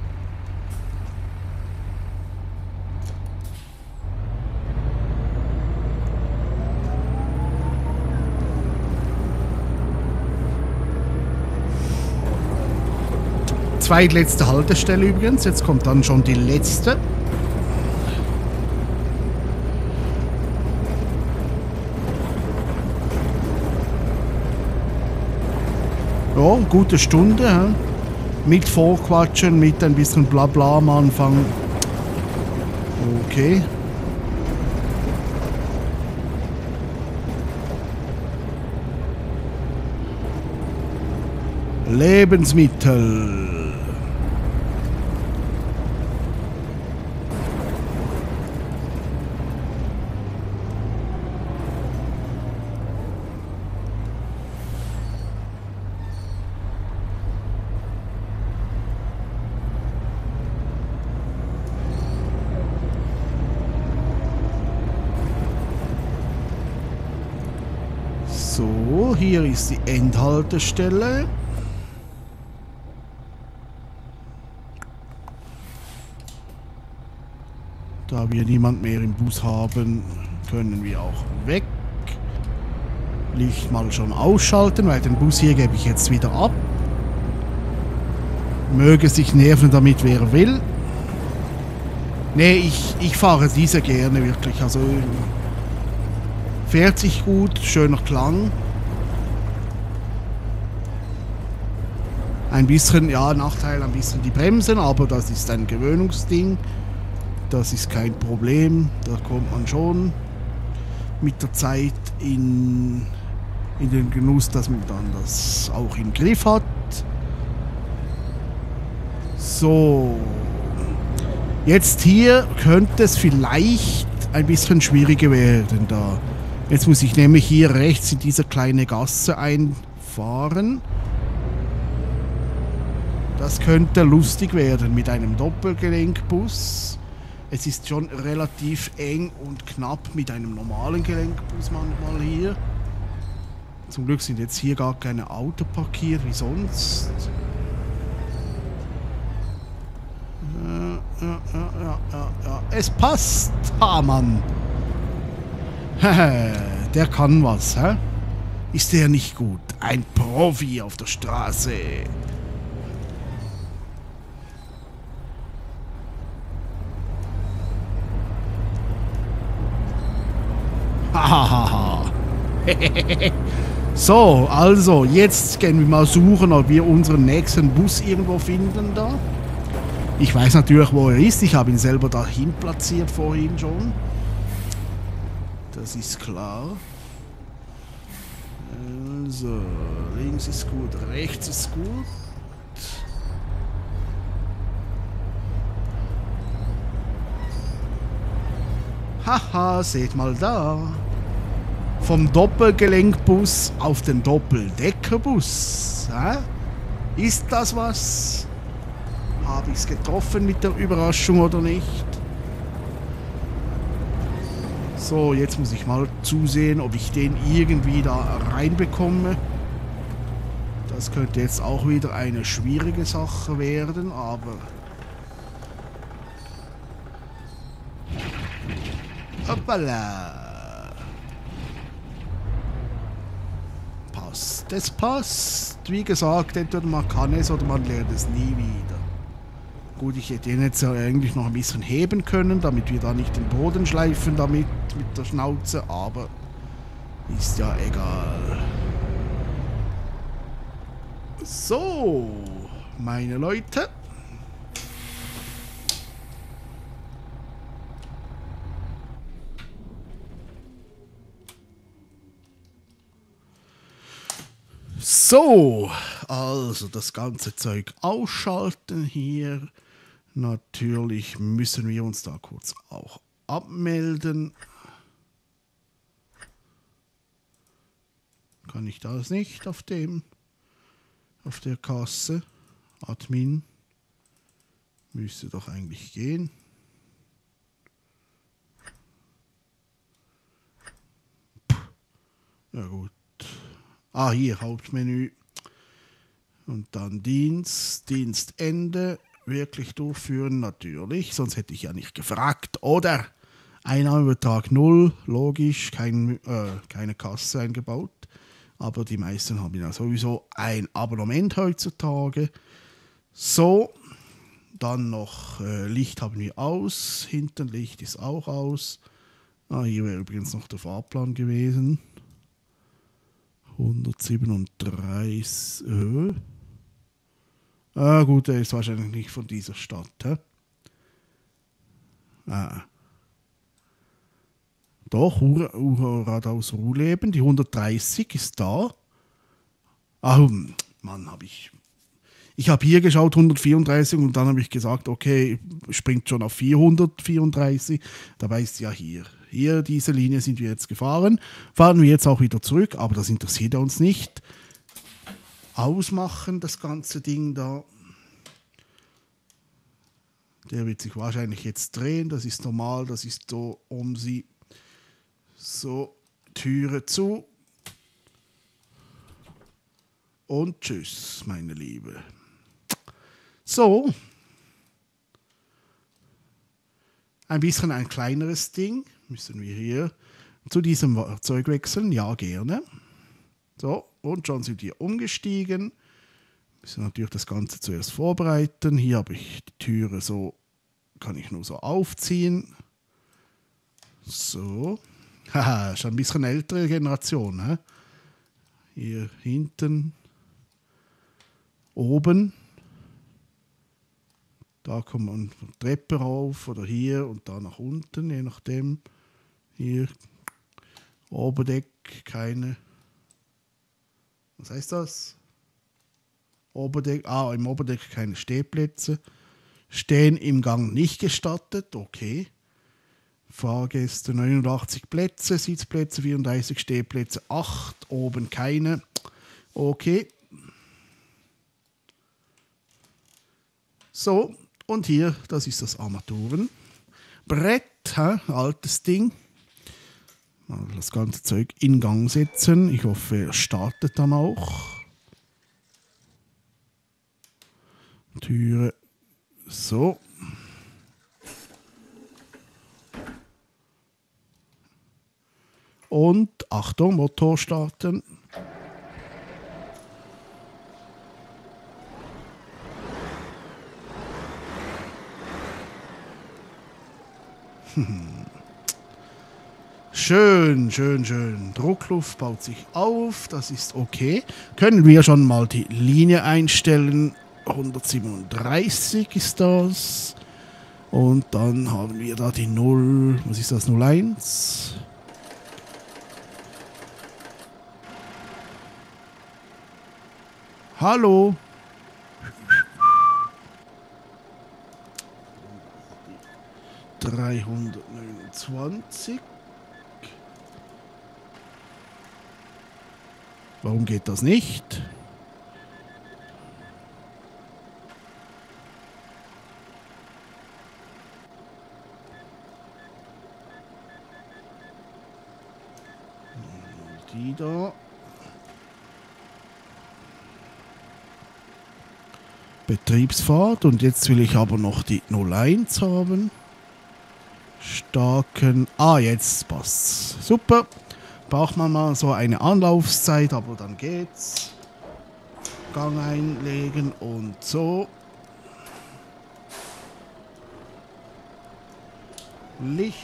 Zweitletzte Haltestelle übrigens. Jetzt kommt dann schon die letzte. Ja, gute Stunde. He? Mit Vorquatschen, mit ein bisschen Blabla am Anfang. Okay. Lebensmittel. So, hier ist die Endhaltestelle. Da wir niemand mehr im Bus haben, können wir auch weg. Licht mal schon ausschalten, weil den Bus hier gebe ich jetzt wieder ab. Möge sich nerven damit, wer will. Nee, ich, ich fahre diese gerne wirklich. Also fährt sich gut, schöner Klang. Ein bisschen, ja, Nachteil, ein bisschen die Bremsen, aber das ist ein Gewöhnungsding. Das ist kein Problem, da kommt man schon mit der Zeit in, in den Genuss, dass man dann das auch im Griff hat. So, jetzt hier könnte es vielleicht ein bisschen schwieriger werden. Da. Jetzt muss ich nämlich hier rechts in diese kleine Gasse einfahren. Das könnte lustig werden mit einem Doppelgelenkbus. Es ist schon relativ eng und knapp mit einem normalen Gelenkbus manchmal hier. Zum Glück sind jetzt hier gar keine Autos parkiert wie sonst. Ja, ja, ja, ja, ja, ja. Es passt, Hamann. Der kann was, hä? Ist der nicht gut? Ein Profi auf der Straße. Hahaha. So, also, jetzt gehen wir mal suchen, ob wir unseren nächsten Bus irgendwo finden da. Ich weiß natürlich, wo er ist. Ich habe ihn selber dahin platziert vorhin schon. Das ist klar. Also, links ist gut, rechts ist gut. Haha, seht mal da. Vom Doppelgelenkbus auf den Doppeldeckerbus. Hä? Ist das was? Habe ich es getroffen mit der Überraschung oder nicht? So, jetzt muss ich mal zusehen, ob ich den irgendwie da reinbekomme. Das könnte jetzt auch wieder eine schwierige Sache werden, aber... Hoppala! Passt, es passt. Wie gesagt, entweder man kann es oder man lernt es nie wieder. gut, ich hätte ihn jetzt ja eigentlich noch ein bisschen heben können, damit wir da nicht den Boden schleifen damit mit der Schnauze, aber ist ja egal. So, meine Leute. So, also das ganze Zeug ausschalten hier. Natürlich müssen wir uns da kurz auch abmelden. Kann ich das nicht auf dem, auf der Kasse? Admin müsste doch eigentlich gehen. Puh. Ja gut. Ah, hier, Hauptmenü. Und dann Dienst, Dienstende. Wirklich durchführen, natürlich. Sonst hätte ich ja nicht gefragt. Oder Einnahmebetrag null. Logisch, kein, äh, keine Kasse eingebaut. Aber die meisten haben ja sowieso ein Abonnement heutzutage. So. Dann noch äh, Licht haben wir aus. Hinten Licht ist auch aus. Ah, hier wäre übrigens noch der Fahrplan gewesen. hundertsiebenunddreißig. Äh. Ah, gut, er ist wahrscheinlich nicht von dieser Stadt. Hä? Ah. Doch, Rathaus Ruhleben, die hundertdreißig ist da. Ah, Mann, habe ich. Ich habe hier geschaut, hundertvierunddreißig, und dann habe ich gesagt, okay, springt schon auf vierhundertvierunddreißig. Dabei ist ja hier. Hier, diese Linie sind wir jetzt gefahren. Fahren wir jetzt auch wieder zurück, aber das interessiert uns nicht. Ausmachen, das ganze Ding da. Der wird sich wahrscheinlich jetzt drehen. Das ist normal, das ist so um sie. So, Türe zu. Und tschüss, meine Liebe. So. Ein bisschen ein kleineres Ding. Müssen wir hier zu diesem Fahrzeug wechseln? Ja, gerne. So, und schon sind wir umgestiegen. Müssen natürlich das Ganze zuerst vorbereiten. Hier habe ich die Türe so, kann ich nur so aufziehen. So. Haha, schon ein bisschen ältere Generation. He? Hier hinten. Oben. Da kommt man von der Treppe rauf oder hier und da nach unten, je nachdem. Hier. Oberdeck, keine. Was heißt das? Oberdeck, ah, im Oberdeck keine Stehplätze. Stehen im Gang nicht gestattet, okay. Fahrgäste neunundachtzig Plätze, Sitzplätze vierunddreißig, Stehplätze acht, oben keine. Okay. So, und hier, das ist das Armaturenbrett, hä? Altes Ding. Mal das ganze Zeug in Gang setzen. Ich hoffe, er startet dann auch. Türe. So. Und Achtung, Motor starten. Schön, schön, schön. Druckluft baut sich auf, das ist okay. Können wir schon mal die Linie einstellen. hundertsiebenunddreißig ist das. Und dann haben wir da die null. Was ist das? null eins. Hallo. dreihundertneunundzwanzig. Warum geht das nicht? Die da. Betriebsfahrt, und jetzt will ich aber noch die null eins haben. Starken. Ah, jetzt passt's. Super. Braucht man mal so eine Anlaufzeit, aber dann geht's. Gang einlegen und so. Licht.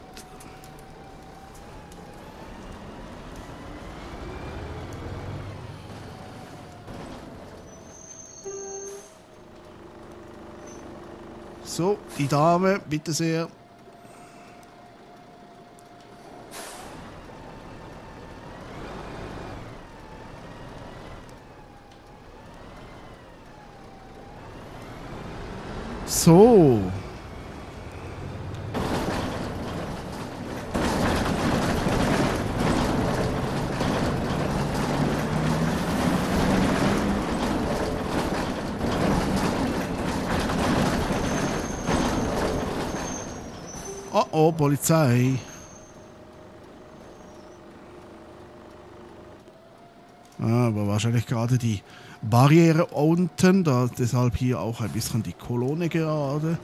So, die Dame, bitte sehr. So. Oh oh, Polizei. Ah, aber wahrscheinlich gerade die Barriere unten, da deshalb hier auch ein bisschen die Kolonne gerade.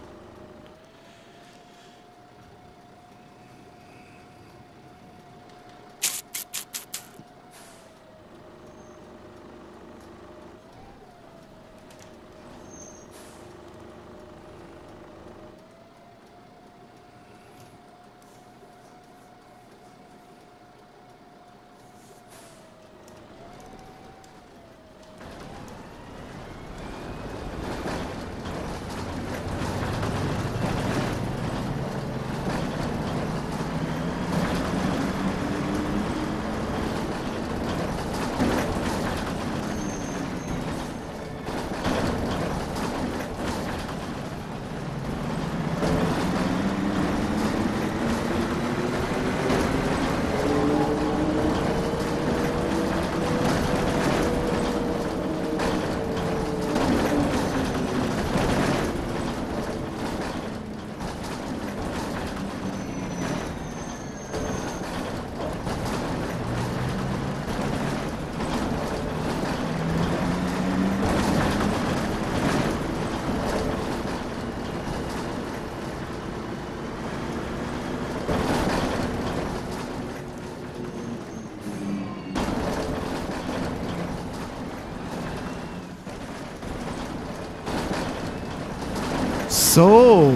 So.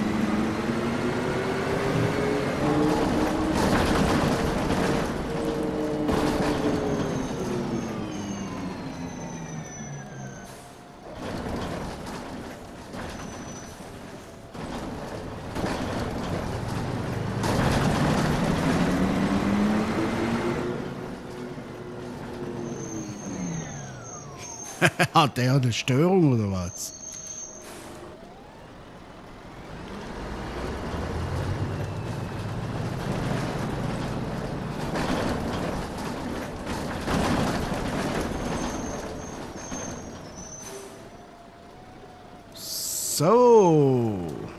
Hat der eine Störung oder was? So.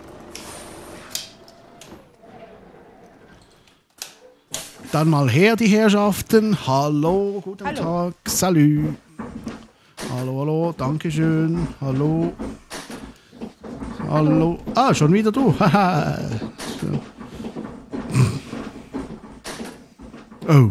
Dann mal her, die Herrschaften. Hallo, guten Hallo. Tag. Salü. Hallo, hallo, dankeschön. Hallo. Hallo. Ah, schon wieder du. Haha. So. Oh.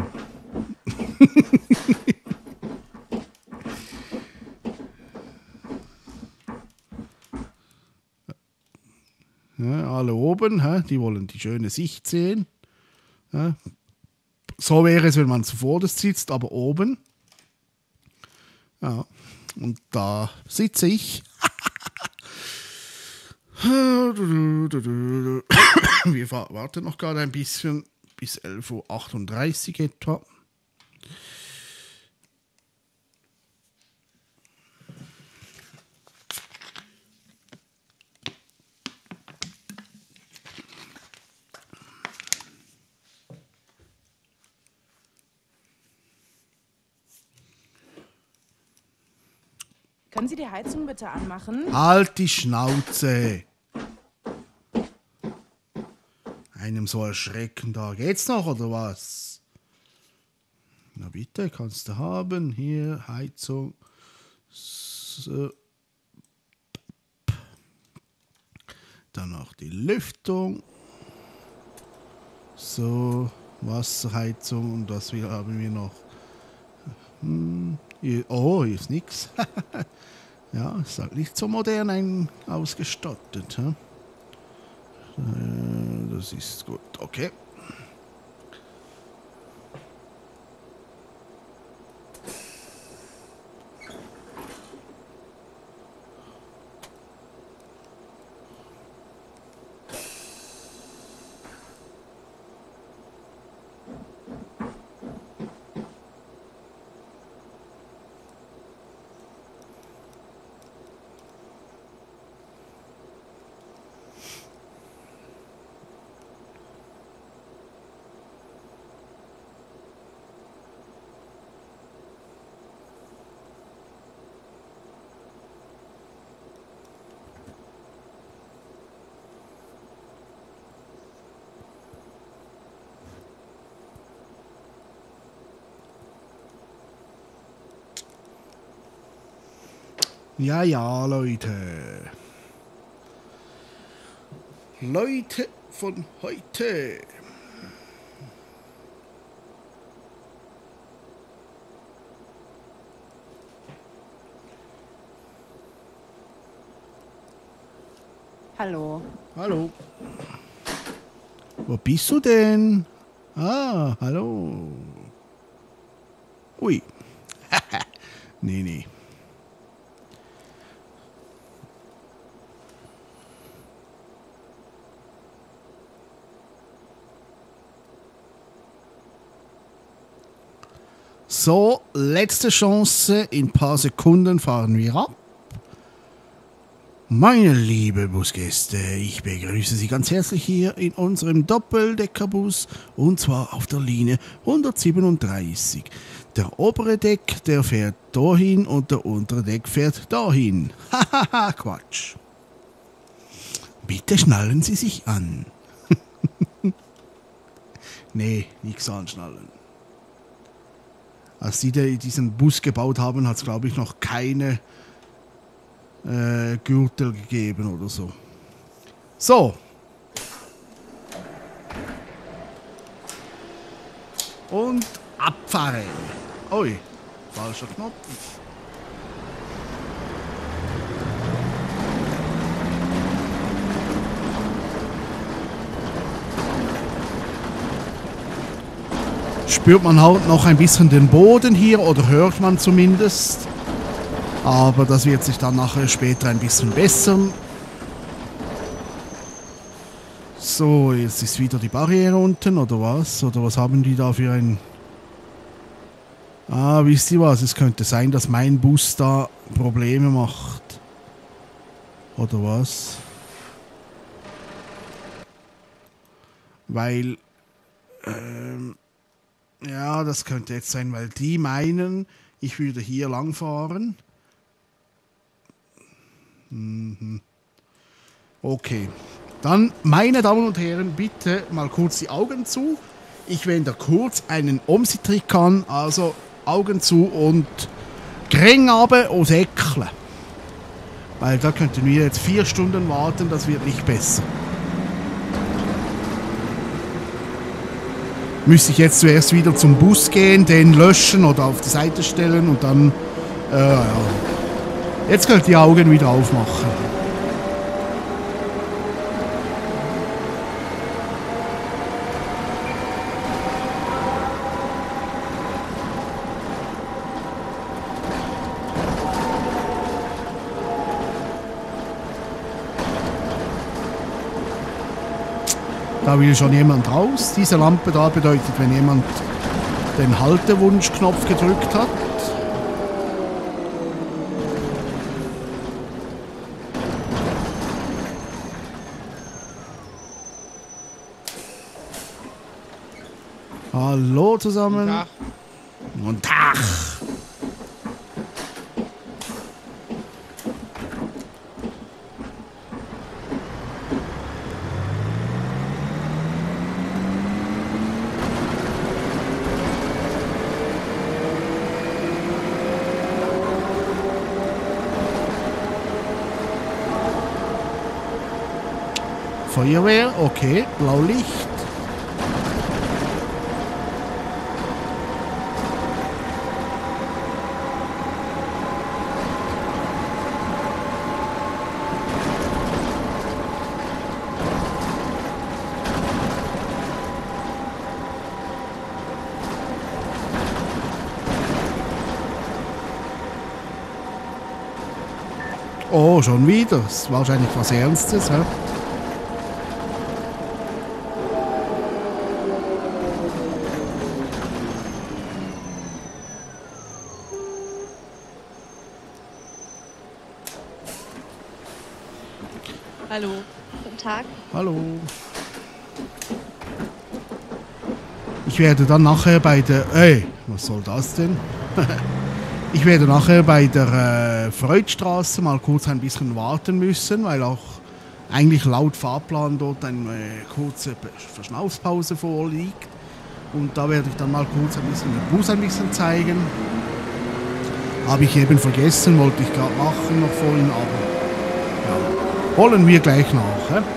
Ja, alle oben, hä? Die wollen die schöne Sicht sehen. Ja. So wäre es, wenn man zuvorderst sitzt, aber oben. Ja, und da sitze ich. Wir warten noch gerade ein bisschen bis elf Uhr achtunddreißig etwa. Können Sie die Heizung bitte anmachen? Halt die Schnauze! Einem so erschrecken da. Geht's noch oder was? Na bitte, kannst du haben. Hier, Heizung. So. Dann noch die Lüftung. So, Wasserheizung. Und was wir, haben wir noch? Hm, hier, oh, hier ist nichts. Ja, ist halt nicht so modern ein, ausgestattet. Hm? Äh, das ist gut. Okay. Ja, ja, Leute. Leute von heute. Hallo. Hallo. Wo bist du denn? Ah, hallo. Ui. nee, nee. So, letzte Chance. In ein paar Sekunden fahren wir ab. Meine liebe Busgäste, ich begrüße Sie ganz herzlich hier in unserem Doppeldeckerbus und zwar auf der Linie hundertsiebenunddreißig. Der obere Deck, der fährt dahin und der untere Deck fährt dahin. Hahaha, Quatsch. Bitte schnallen Sie sich an. Nee, nichts anschnallen. Als die diesen Bus gebaut haben, hat es, glaube ich, noch keine äh, Gürtel gegeben oder so. So. Und abfahren. Ui, falscher Knopf. Spürt man halt noch ein bisschen den Boden hier oder hört man zumindest. Aber das wird sich dann nachher später ein bisschen bessern. So, jetzt ist wieder die Barriere unten oder was? Oder was haben die da für ein... Ah, wisst ihr was? Es könnte sein, dass mein Bus da Probleme macht. Oder was? Weil... Ähm... Ja, das könnte jetzt sein, weil die meinen, ich würde hier lang fahren. Mhm. Okay. Dann, meine Damen und Herren, bitte mal kurz die Augen zu. Ich wende kurz einen Omsi-Trick an, also Augen zu und Grengabe und Säckle. Weil da könnten wir jetzt vier Stunden warten, das wird nicht besser. Müsste ich jetzt zuerst wieder zum Bus gehen, den löschen oder auf die Seite stellen und dann, äh, ja. Jetzt könnt ihr die Augen wieder aufmachen. Da will schon jemand raus. Diese Lampe da bedeutet, wenn jemand den Haltewunschknopf gedrückt hat. Hallo zusammen. Guten Tag. Guten Tag. Feuerwehr, okay, Blaulicht. Oh, schon wieder. Das ist wahrscheinlich was Ernstes, hä? Hallo. Guten Tag. Hallo. Ich werde dann nachher bei der... Ey, was soll das denn? Ich werde nachher bei der äh, Freudstraße mal kurz ein bisschen warten müssen, weil auch eigentlich laut Fahrplan dort eine äh, kurze Verschnaufspause vorliegt. Und da werde ich dann mal kurz ein bisschen den Bus ein bisschen zeigen. Habe ich eben vergessen, wollte ich gerade machen noch vorhin, aber ja, holen wir gleich nach. Hä?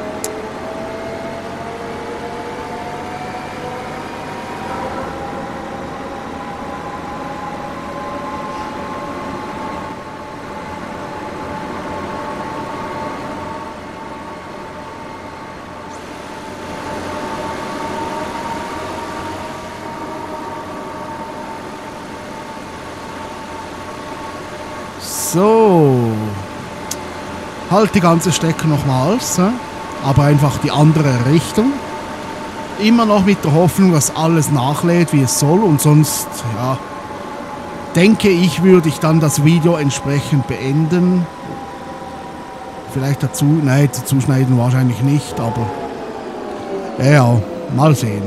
So, halt die ganze Strecke nochmals, äh? aber einfach die andere Richtung. Immer noch mit der Hoffnung, dass alles nachlädt, wie es soll, und sonst, ja, denke ich, würde ich dann das Video entsprechend beenden. Vielleicht dazu, nein, dazu schneiden wahrscheinlich nicht, aber ja, mal sehen.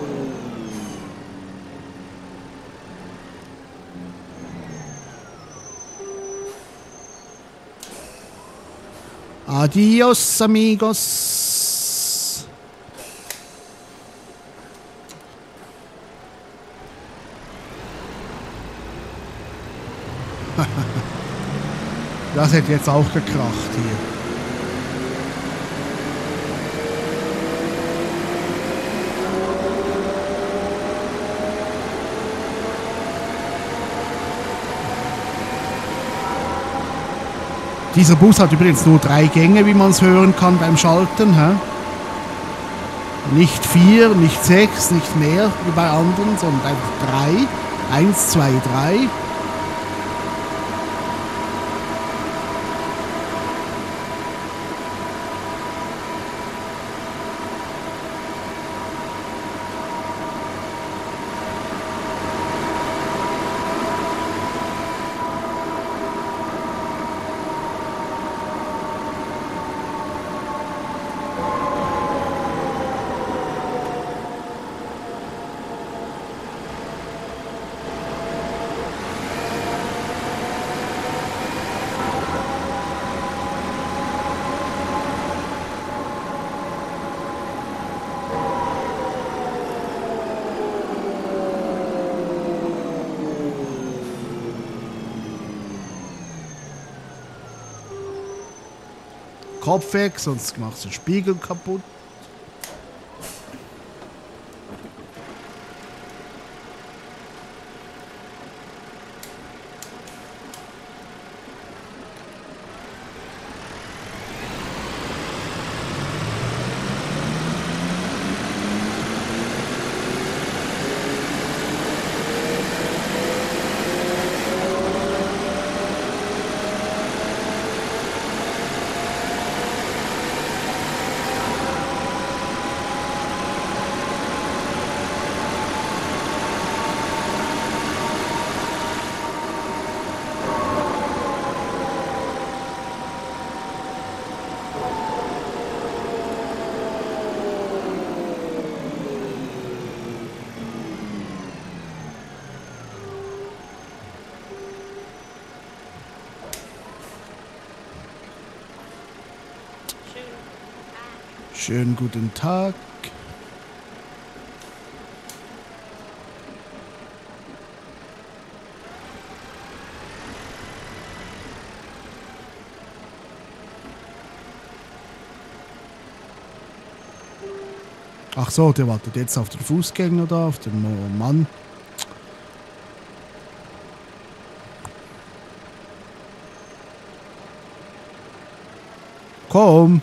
Adios, amigos. Das hätte jetzt auch gekracht hier. Dieser Bus hat übrigens nur drei Gänge, wie man es hören kann beim Schalten. Hä? Nicht vier, nicht sechs, nicht mehr wie bei anderen, sondern einfach drei. Eins, zwei, drei. Kopf weg, sonst machst du den Spiegel kaputt. Schönen guten Tag. Ach so, der wartet jetzt auf den Fußgänger da, auf den Mann. Komm.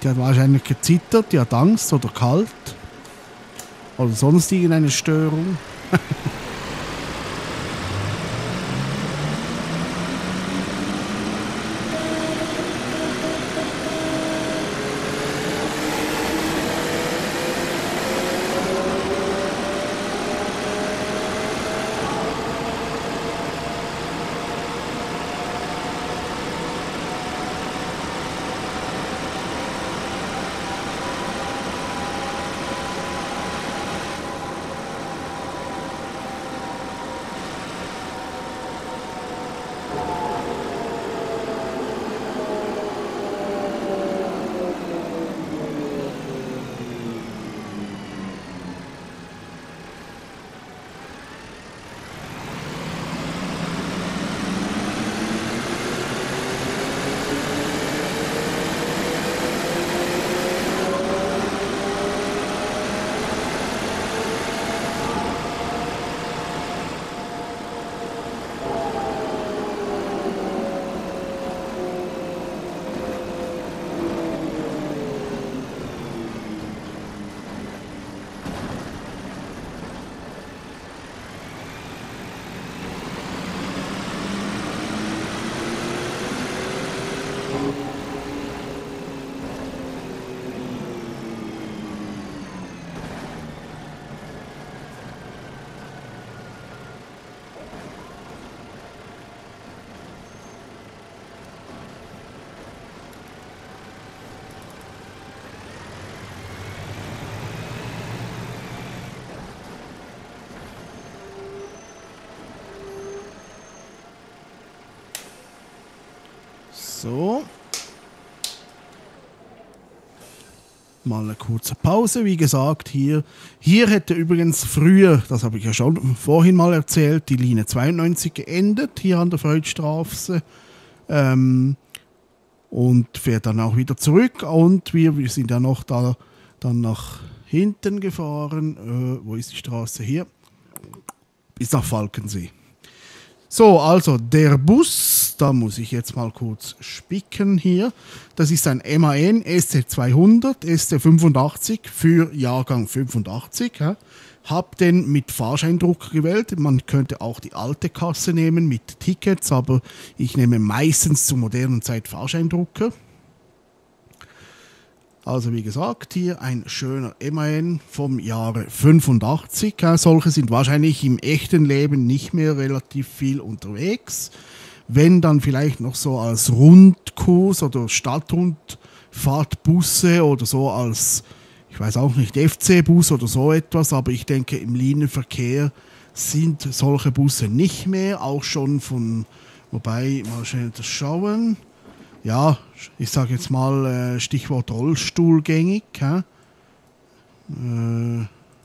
Die hat wahrscheinlich gezittert, die hat Angst oder kalt. Oder sonst irgendeine Störung. So. Mal eine kurze Pause. Wie gesagt, hier, hier hätte übrigens früher, das habe ich ja schon vorhin mal erzählt, die Linie zweiundneunzig geendet, hier an der Freudstraße. Ähm, und fährt dann auch wieder zurück. Und wir, wir sind ja noch da dann nach hinten gefahren. Äh, wo ist die Straße? Hier. Bis nach Falkensee. So, also der Bus, da muss ich jetzt mal kurz spicken hier. Das ist ein M A N S C zweihundert, S C fünfundachtzig für Jahrgang fünfundachtzig. Ja. Hab den mit Fahrscheindrucker gewählt. Man könnte auch die alte Kasse nehmen mit Tickets, aber ich nehme meistens zur modernen Zeit Fahrscheindrucker. Also wie gesagt, hier ein schöner M A N vom Jahre fünfundachtzig. Ja, solche sind wahrscheinlich im echten Leben nicht mehr relativ viel unterwegs. Wenn dann vielleicht noch so als Rundkurs oder Stadtrundfahrtbusse oder so als, ich weiß auch nicht, F C-Bus oder so etwas. Aber ich denke, im Linienverkehr sind solche Busse nicht mehr. Auch schon von, wobei, mal schnell das schauen. Ja, ich sage jetzt mal äh, Stichwort Rollstuhlgängig. Hä? Äh, mal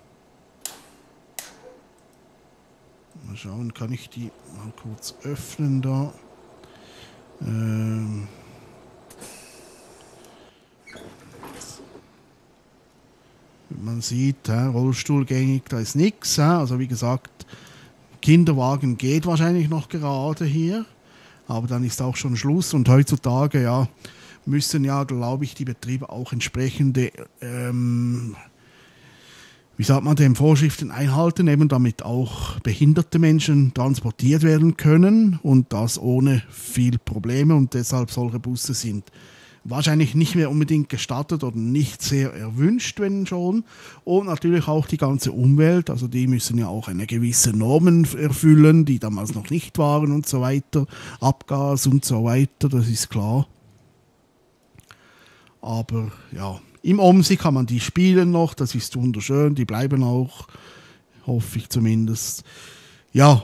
schauen, kann ich die mal kurz öffnen da. Ähm, man sieht, hä, Rollstuhlgängig, da ist nichts. Also wie gesagt, Kinderwagen geht wahrscheinlich noch gerade hier. Aber dann ist auch schon Schluss und heutzutage ja, müssen ja, glaube ich, die Betriebe auch entsprechende, ähm, wie sagt man dem, Vorschriften einhalten, eben damit auch behinderte Menschen transportiert werden können und das ohne viel Probleme und deshalb solche Busse sind wahrscheinlich nicht mehr unbedingt gestattet oder nicht sehr erwünscht, wenn schon. Und natürlich auch die ganze Umwelt, also die müssen ja auch eine gewisse Normen erfüllen, die damals noch nicht waren und so weiter. Abgas und so weiter, das ist klar. Aber ja, im OMSI kann man die spielen noch, das ist wunderschön, die bleiben auch, hoffe ich zumindest. Ja,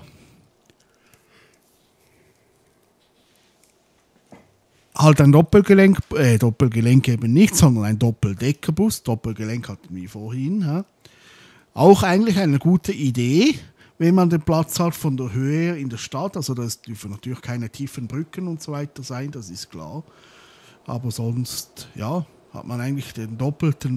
halt ein Doppelgelenk, äh, Doppelgelenk eben nicht, sondern ein Doppeldeckerbus. Doppelgelenk hatten wir vorhin. Ja. Auch eigentlich eine gute Idee, wenn man den Platz hat von der Höhe her in der Stadt. Also das dürfen natürlich keine tiefen Brücken und so weiter sein, das ist klar. Aber sonst, ja, hat man eigentlich den doppelten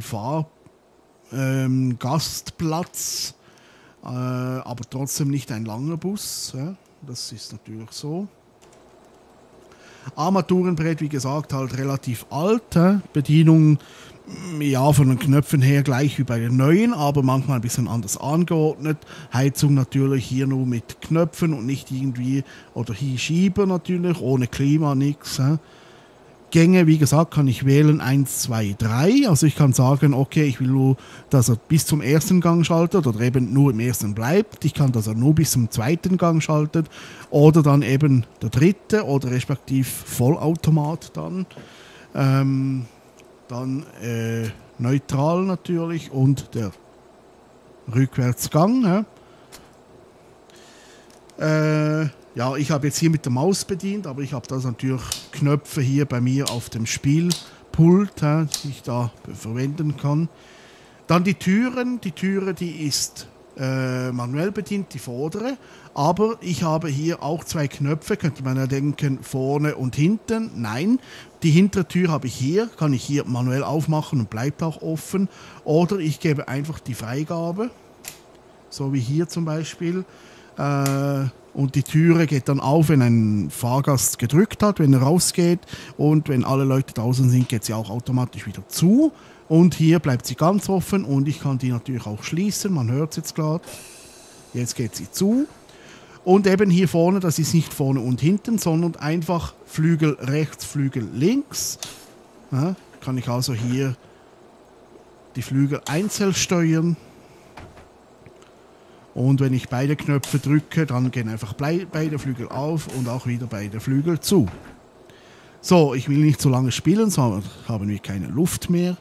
Fahrgastplatz, ähm, äh, aber trotzdem nicht ein langer Bus. Ja. Das ist natürlich so. Armaturenbrett, wie gesagt, halt relativ alt. Hä? Bedienung, ja, von den Knöpfen her gleich wie bei den neuen, aber manchmal ein bisschen anders angeordnet. Heizung natürlich hier nur mit Knöpfen und nicht irgendwie, oder hier Schieber natürlich, ohne Klima, nichts. Gänge, wie gesagt, kann ich wählen eins, zwei, drei. Also ich kann sagen, okay, ich will nur, dass er bis zum ersten Gang schaltet oder eben nur im ersten bleibt. Ich kann, dass er nur bis zum zweiten Gang schaltet oder dann eben der dritte oder respektiv Vollautomat dann. Ähm, dann äh, neutral natürlich und der Rückwärtsgang. Äh, Ja, ich habe jetzt hier mit der Maus bedient, aber ich habe da natürlich Knöpfe hier bei mir auf dem Spielpult, äh, die ich da verwenden kann. Dann die Türen. Die Türe, die ist äh, manuell bedient, die vordere. Aber ich habe hier auch zwei Knöpfe, könnte man ja denken, vorne und hinten. Nein, die hintere Tür habe ich hier, kann ich hier manuell aufmachen und bleibt auch offen. Oder ich gebe einfach die Freigabe, so wie hier zum Beispiel. Äh, Und die Türe geht dann auf, wenn ein Fahrgast gedrückt hat, wenn er rausgeht. Und wenn alle Leute draußen sind, geht sie auch automatisch wieder zu. Und hier bleibt sie ganz offen und ich kann die natürlich auch schließen. Man hört es jetzt gerade. Jetzt geht sie zu. Und eben hier vorne, das ist nicht vorne und hinten, sondern einfach Flügel rechts, Flügel links. Ja, kann ich also hier die Flügel einzeln steuern. Und wenn ich beide Knöpfe drücke, dann gehen einfach beide Flügel auf und auch wieder beide Flügel zu. So, ich will nicht so lange spielen, sonst haben wir keine Luft mehr.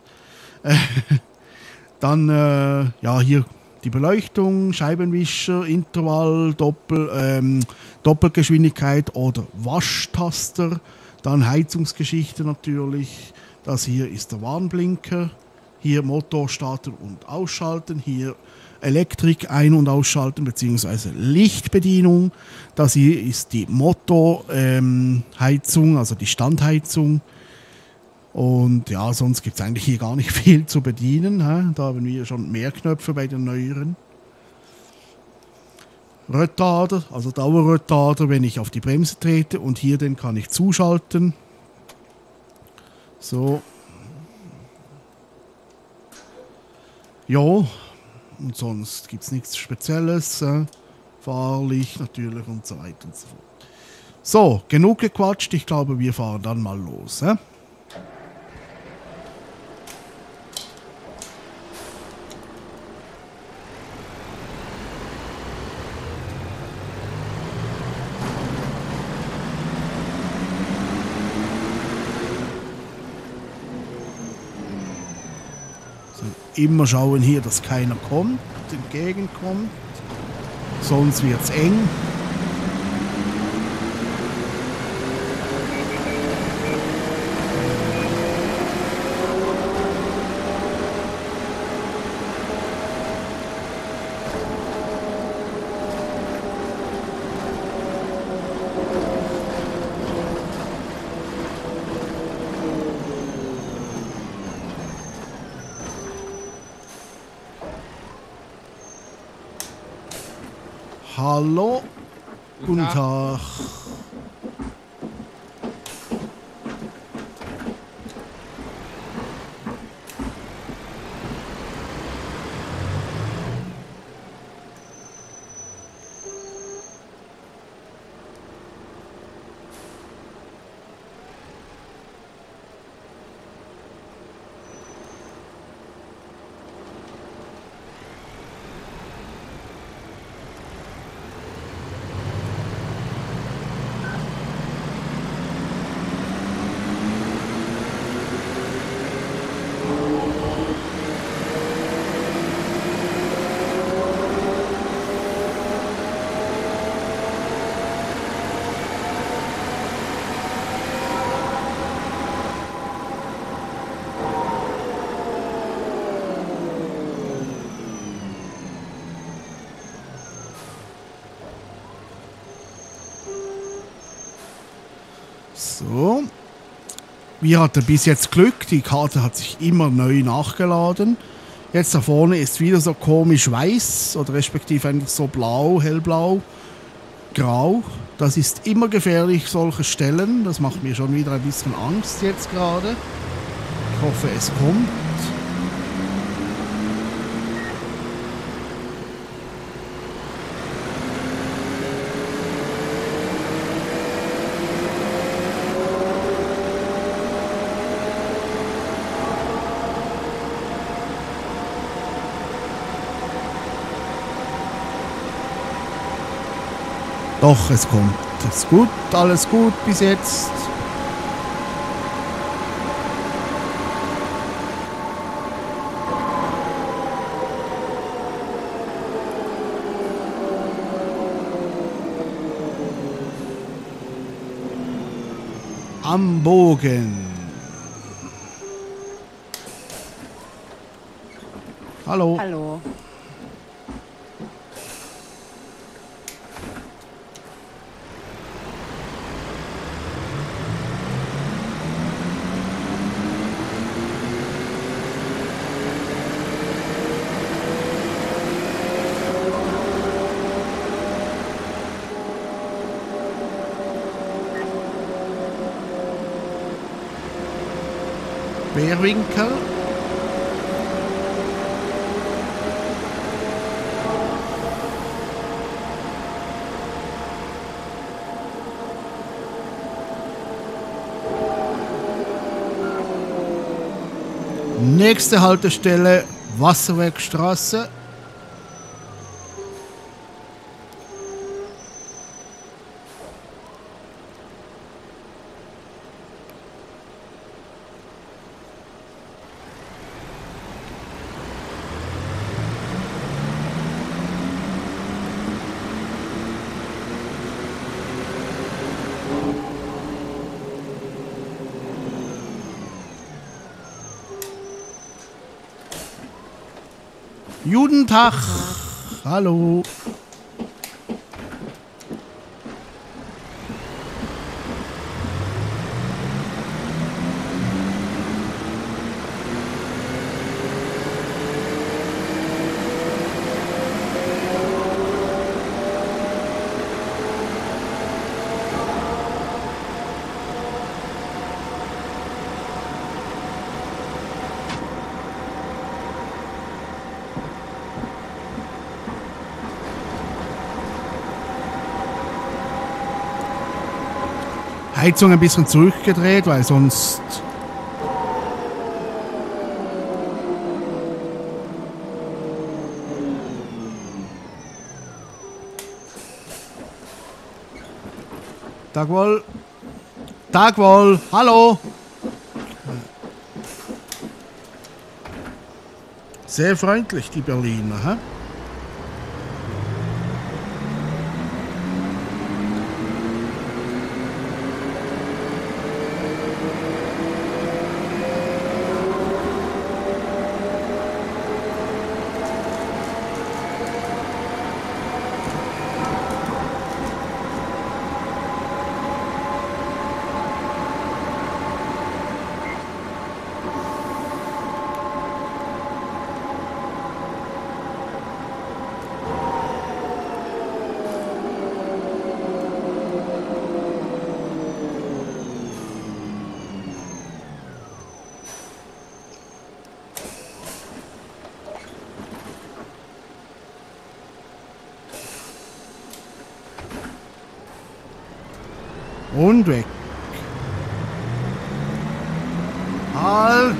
Dann, äh, ja, hier die Beleuchtung, Scheibenwischer, Intervall, Doppel, ähm, Doppelgeschwindigkeit oder Waschtaster. Dann Heizungsgeschichte natürlich. Das hier ist der Warnblinker. Hier Motor starten und ausschalten. Hier Elektrik ein- und ausschalten bzw. Lichtbedienung. Das hier ist die Motorheizung, ähm, also die Standheizung. Und ja, sonst gibt es eigentlich hier gar nicht viel zu bedienen. Hä? Da haben wir schon mehr Knöpfe bei den neueren. Retarder, also Dauerretarder, wenn ich auf die Bremse trete. Und hier den kann ich zuschalten. So. Ja. Und sonst gibt es nichts Spezielles, äh, Fahrlicht natürlich und so weiter und so fort. So, genug gequatscht, ich glaube, wir fahren dann mal los. Äh? Immer schauen hier, dass keiner kommt, entgegenkommt. Sonst wird es eng. Hallo, guten Tag. Tag. So. Wir hatten bis jetzt Glück, die Karte hat sich immer neu nachgeladen. Jetzt da vorne ist wieder so komisch weiß oder respektive einfach so blau, hellblau, grau. Das ist immer gefährlich, solche Stellen. Das macht mir schon wieder ein bisschen Angst jetzt gerade. Ich hoffe, es kommt. Doch, es kommt. Ist gut, alles gut bis jetzt. Am Bogen. Hallo. Hallo. Bärwinkel. Nächste Haltestelle Wasserwerkstraße. Judentag. Hallo. Heizung ein bisschen zurückgedreht, weil sonst Tag wohl. Tag wohl. Hallo. Sehr freundlich, die Berliner, hä? Und weg. Halt!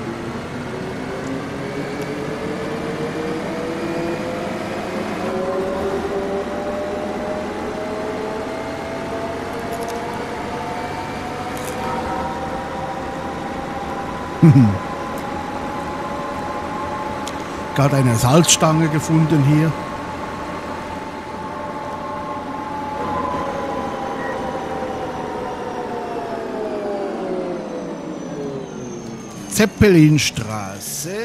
Gerade eine Salzstange gefunden hier. Zeppelinstraße.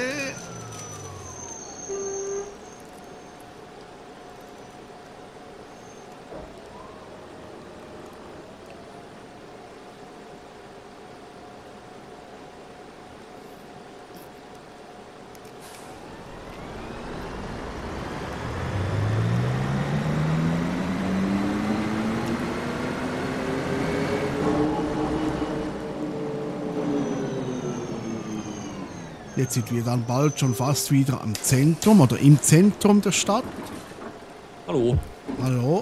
Jetzt sind wir dann bald schon fast wieder am Zentrum oder im Zentrum der Stadt. Hallo. Hallo.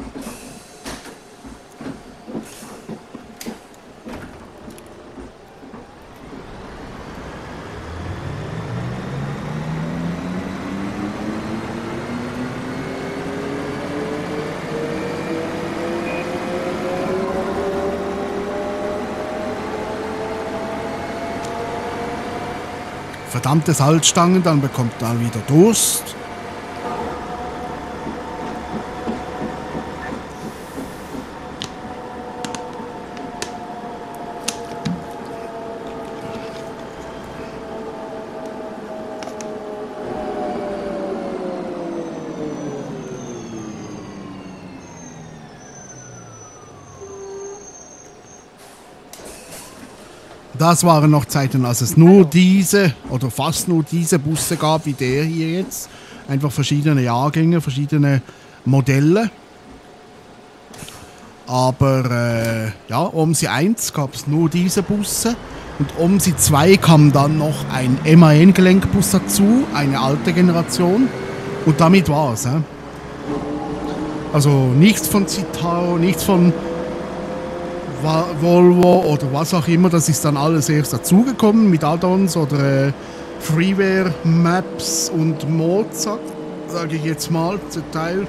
Verdammte Salzstangen, dann bekommt man wieder Durst. Das waren noch Zeiten, als es nur diese oder fast nur diese Busse gab, wie der hier jetzt. Einfach verschiedene Jahrgänge, verschiedene Modelle. Aber äh, ja, OMSI eins gab es nur diese Busse. Und OMSI zwei kam dann noch ein M A N-Gelenkbus dazu, eine alte Generation. Und damit war es. Äh. Also nichts von Citaro, nichts von Volvo oder was auch immer, das ist dann alles erst dazugekommen mit Add-ons oder äh, Freeware Maps und Mods, sage ich jetzt mal, zum Teil.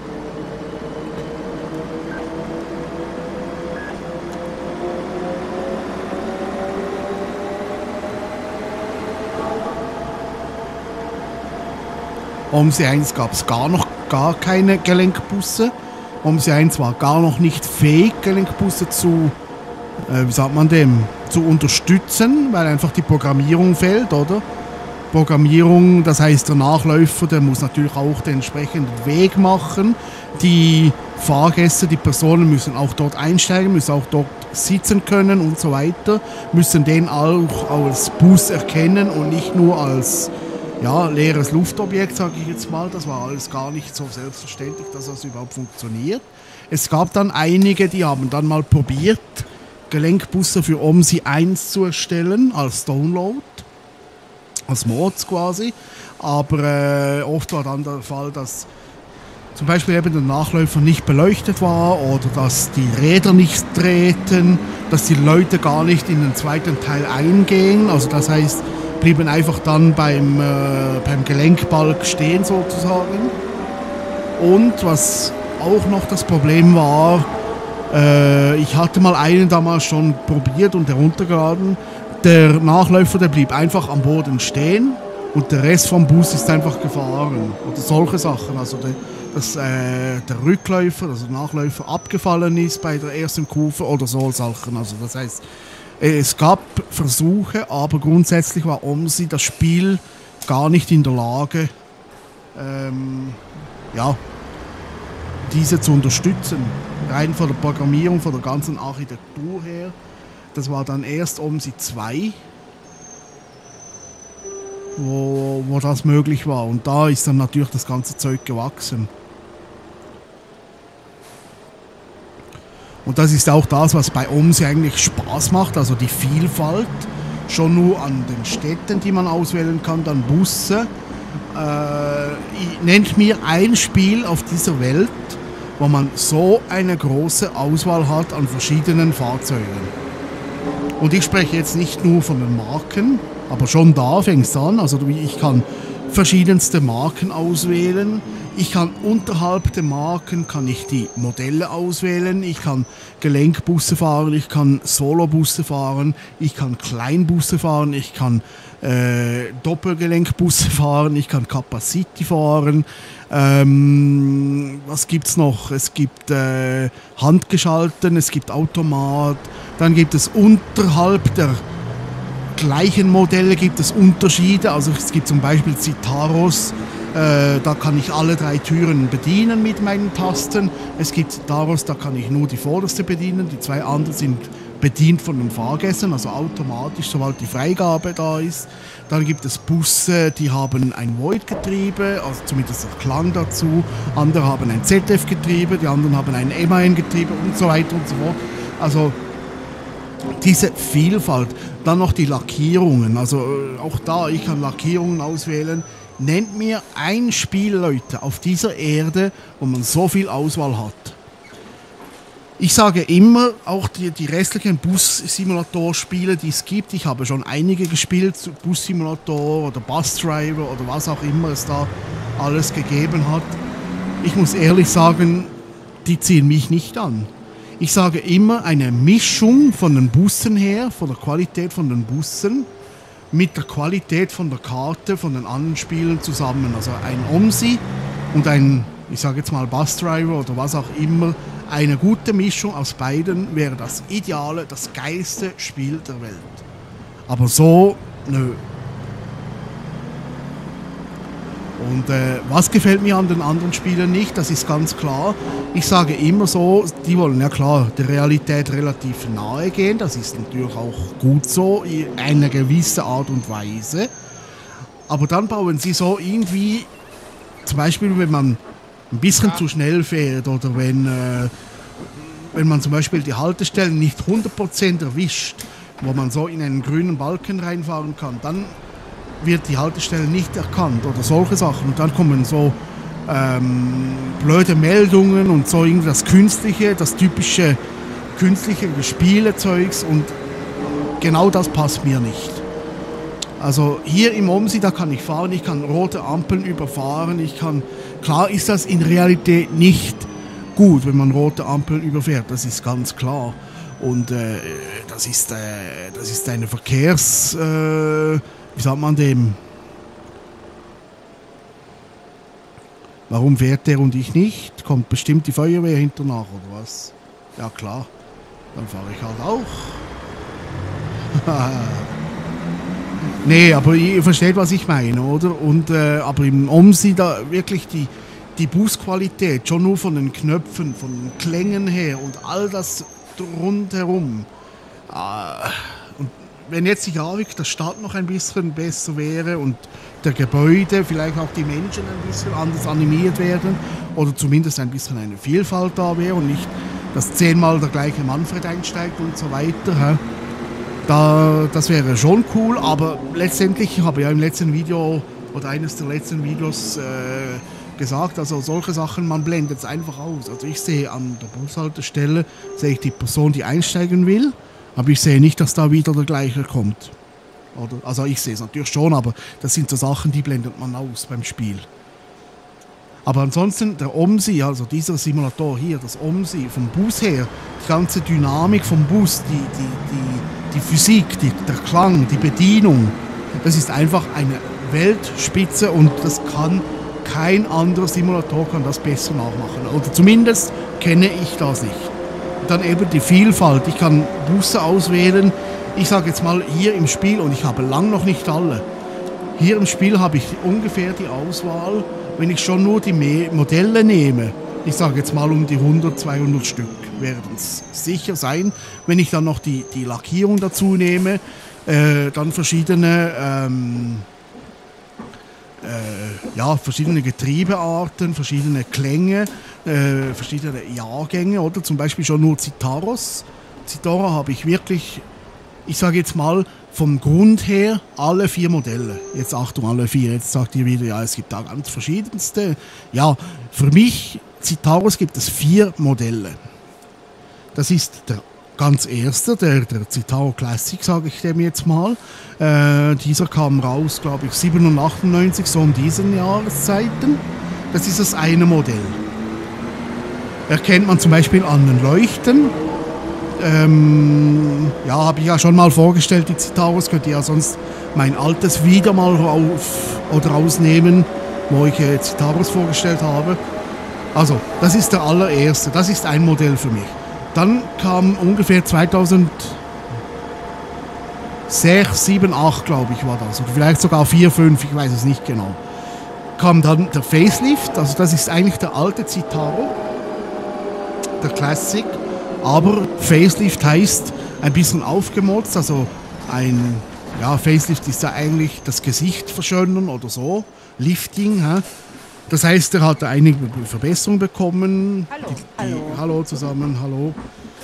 OMSI eins gab es gar noch gar keine Gelenkbusse. OMSI eins war gar noch nicht fähig, Gelenkbusse zu, äh, wie sagt man dem, zu unterstützen, weil einfach die Programmierung fehlt, oder? Programmierung, das heißt der Nachläufer, der muss natürlich auch den entsprechenden Weg machen. Die Fahrgäste, die Personen müssen auch dort einsteigen, müssen auch dort sitzen können und so weiter, müssen den auch als Bus erkennen und nicht nur als ja, leeres Luftobjekt, sage ich jetzt mal. Das war alles gar nicht so selbstverständlich, dass das überhaupt funktioniert. Es gab dann einige, die haben dann mal probiert, Gelenkbusse für OMSI eins zu erstellen, als Download, als Mods quasi. Aber äh, oft war dann der Fall, dass zum Beispiel eben der Nachläufer nicht beleuchtet war oder dass die Räder nicht drehten, dass die Leute gar nicht in den zweiten Teil eingehen. Also das heißt, blieben einfach dann beim, äh, beim Gelenkbalg stehen sozusagen. Und was auch noch das Problem war, äh, ich hatte mal einen damals schon probiert und heruntergeladen. Der Nachläufer, der blieb einfach am Boden stehen und der Rest vom Bus ist einfach gefahren. Oder solche Sachen. Also der, dass äh, der Rückläufer, also der Nachläufer abgefallen ist bei der ersten Kurve oder so Sachen. Also das heißt, es gab Versuche, aber grundsätzlich war OMSI das Spiel gar nicht in der Lage, ähm, ja, diese zu unterstützen. Rein von der Programmierung, von der ganzen Architektur her. Das war dann erst OMSI zwei, wo, wo das möglich war. Und da ist dann natürlich das ganze Zeug gewachsen. Und das ist auch das, was bei OMSI eigentlich Spaß macht, also die Vielfalt, schon nur an den Städten, die man auswählen kann, dann Busse. Äh, nennt mir ein Spiel auf dieser Welt, wo man so eine große Auswahl hat an verschiedenen Fahrzeugen. Und ich spreche jetzt nicht nur von den Marken, aber schon da fängt es an. Also ich kann verschiedenste Marken auswählen. Ich kann unterhalb der Marken kann ich die Modelle auswählen. Ich kann Gelenkbusse fahren, ich kann Solobusse fahren, ich kann Kleinbusse fahren, ich kann äh, Doppelgelenkbusse fahren, ich kann Capacity fahren. Ähm, was gibt's noch? Es gibt äh, handgeschalten, es gibt Automat. Dann gibt es unterhalb der gleichen Modelle gibt es Unterschiede. Also es gibt zum Beispiel Citaros. Äh, da kann ich alle drei Türen bedienen mit meinen Tasten. Es gibt Citaros, da kann ich nur die vorderste bedienen. Die zwei anderen sind bedient von den Fahrgästen, also automatisch, sobald die Freigabe da ist. Dann gibt es Busse, die haben ein Void-Getriebe, also zumindest der Klang dazu. Andere haben ein Z F-Getriebe, die anderen haben ein M A N-Getriebe und so weiter und so fort. Also diese Vielfalt, dann noch die Lackierungen, also äh, auch da, ich kann Lackierungen auswählen. Nennt mir ein Spiel, Leute, auf dieser Erde, wo man so viel Auswahl hat. Ich sage immer, auch die, die restlichen Bus-Simulator-Spiele, die es gibt, ich habe schon einige gespielt, Bus-Simulator oder Bus-Driver oder was auch immer es da alles gegeben hat. Ich muss ehrlich sagen, die ziehen mich nicht an. Ich sage immer, eine Mischung von den Bussen her, von der Qualität von den Bussen, mit der Qualität von der Karte, von den anderen Spielen zusammen. Also ein OMSI und ein, ich sage jetzt mal Bus-Driver oder was auch immer, eine gute Mischung aus beiden wäre das ideale, das geilste Spiel der Welt. Aber so, nö. Und äh, was gefällt mir an den anderen Spielen nicht, das ist ganz klar. Ich sage immer so, die wollen ja klar der Realität relativ nahe gehen. Das ist natürlich auch gut so, in einer gewissen Art und Weise. Aber dann bauen sie so irgendwie, zum Beispiel wenn man ein bisschen zu schnell fährt oder wenn, äh, wenn man zum Beispiel die Haltestellen nicht hundert Prozent erwischt, wo man so in einen grünen Balken reinfahren kann, dann wird die Haltestelle nicht erkannt oder solche Sachen. Und dann kommen so ähm, blöde Meldungen und so irgendwie das Künstliche, das typische künstliche Spielezeugs und genau das passt mir nicht. Also hier im OMSI, da kann ich fahren, ich kann rote Ampeln überfahren, ich kann, klar ist das in Realität nicht gut, wenn man rote Ampeln überfährt, das ist ganz klar. Und äh, das ist, äh, das ist eine Verkehrs, äh, wie sagt man dem? Warum fährt der und ich nicht? Kommt bestimmt die Feuerwehr hinter nach oder was? Ja klar, dann fahre ich halt auch. Nee, aber ihr versteht, was ich meine, oder? Und, äh, aber im OMSI da wirklich die, die Busqualität, schon nur von den Knöpfen, von den Klängen her und all das rundherum. Äh, und wenn jetzt die Grafik der Stadt noch ein bisschen besser wäre und der Gebäude, vielleicht auch die Menschen ein bisschen anders animiert werden oder zumindest ein bisschen eine Vielfalt da wäre und nicht, dass zehnmal der gleiche Manfred einsteigt und so weiter, hä? Da, das wäre schon cool, aber letztendlich, ich habe ja im letzten Video oder eines der letzten Videos äh, gesagt, also solche Sachen, man blendet es einfach aus. Also ich sehe an der Bushaltestelle, sehe ich die Person, die einsteigen will, aber ich sehe nicht, dass da wieder der gleiche kommt. Oder? Also ich sehe es natürlich schon, aber das sind so Sachen, die blendet man aus beim Spiel. Aber ansonsten der OMSI, also dieser Simulator hier, das OMSI, vom Bus her, die ganze Dynamik vom Bus, die, die, die, die Physik, die, der Klang, die Bedienung, das ist einfach eine Weltspitze und das kann kein anderer Simulator kann das besser nachmachen. Oder zumindest kenne ich das nicht. Und dann eben die Vielfalt, ich kann Busse auswählen, ich sage jetzt mal hier im Spiel, und ich habe lang noch nicht alle, hier im Spiel habe ich ungefähr die Auswahl, wenn ich schon nur die Modelle nehme, ich sage jetzt mal um die hundert, zweihundert Stück, werden es sicher sein. Wenn ich dann noch die, die Lackierung dazu nehme, äh, dann verschiedene, ähm, äh, ja, verschiedene Getriebearten, verschiedene Klänge, äh, verschiedene Jahrgänge, oder zum Beispiel schon nur Citaros. Citaro habe ich wirklich, ich sage jetzt mal, vom Grund her alle vier Modelle. Jetzt Achtung, alle vier. Jetzt sagt ihr wieder, ja, es gibt da ganz verschiedenste. Ja, für mich, Citaros, gibt es vier Modelle. Das ist der ganz erste, der, der Citaro Classic, sage ich dem jetzt mal. Äh, dieser kam raus, glaube ich, siebenundachtzig, achtundneunzig, so um diesen Jahreszeiten. Das ist das eine Modell. Erkennt man zum Beispiel an den Leuchten. Ähm, ja, habe ich ja schon mal vorgestellt, die Citaros. Könnt ihr ja sonst mein altes Video mal rauf oder rausnehmen, wo ich äh, Citaros vorgestellt habe. Also, das ist der allererste. Das ist ein Modell für mich. Dann kam ungefähr zweitausendsechs, sieben, acht, glaube ich, war das. Oder vielleicht sogar vier, fünf, ich weiß es nicht genau. Kam dann der Facelift, also das ist eigentlich der alte Citaro, der Classic. Aber Facelift heißt ein bisschen aufgemotzt, also ein, ja, Facelift ist ja eigentlich das Gesicht verschönern oder so, Lifting, hä? Das heißt, er hat einige Verbesserungen bekommen. Hallo. Die, die, hallo. Hallo zusammen, hallo.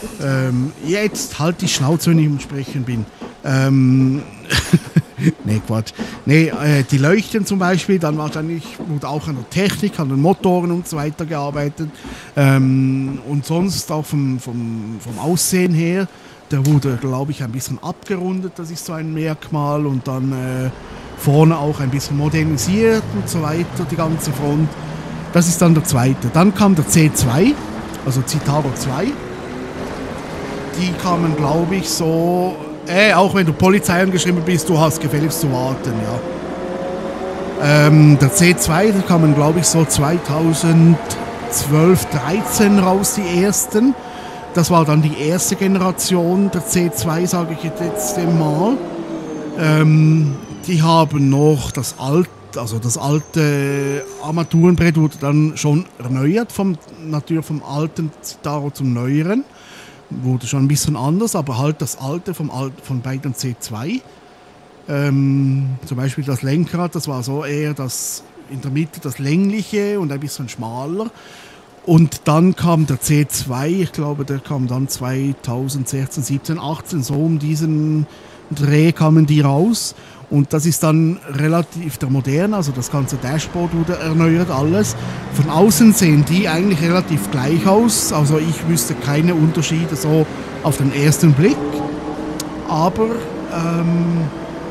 Ähm, jetzt halt die Schnauze, wenn ich im Sprechen bin. Ähm, nee, Quatsch. Nee, äh, die Leuchten zum Beispiel, dann wahrscheinlich wurde auch an der Technik, an den Motoren und so weiter gearbeitet. Ähm, und sonst auch vom, vom, vom Aussehen her, der wurde, glaube ich, ein bisschen abgerundet, das ist so ein Merkmal. Und dann äh, vorne auch ein bisschen modernisiert und so weiter, die ganze Front. Das ist dann der zweite. Dann kam der C zwei, also Citaro zwei. Die kamen, glaube ich, so... Äh, auch wenn du Polizei angeschrieben bist, du hast gefälligst zu warten, ja. Ähm, der C zwei, die kamen, glaube ich, so zweitausendzwölf, dreizehn raus, die ersten. Das war dann die erste Generation der C zwei, sage ich jetzt mal. Ähm, die haben noch das alte, also das alte Armaturenbrett wurde dann schon erneuert, vom, natürlich vom alten Citaro zum neueren. Wurde schon ein bisschen anders, aber halt das alte vom Alt, von beiden C zwei. Ähm, zum Beispiel das Lenkrad, das war so eher das in der Mitte das längliche und ein bisschen schmaler. Und dann kam der C zwei, ich glaube, der kam dann zweitausendsechzehn, siebzehn, achtzehn, so um diesen Dreh kamen die raus. Und das ist dann relativ der moderne, also das ganze Dashboard wurde erneuert, alles. Von außen sehen die eigentlich relativ gleich aus, also ich wüsste keine Unterschiede so auf den ersten Blick. Aber ähm,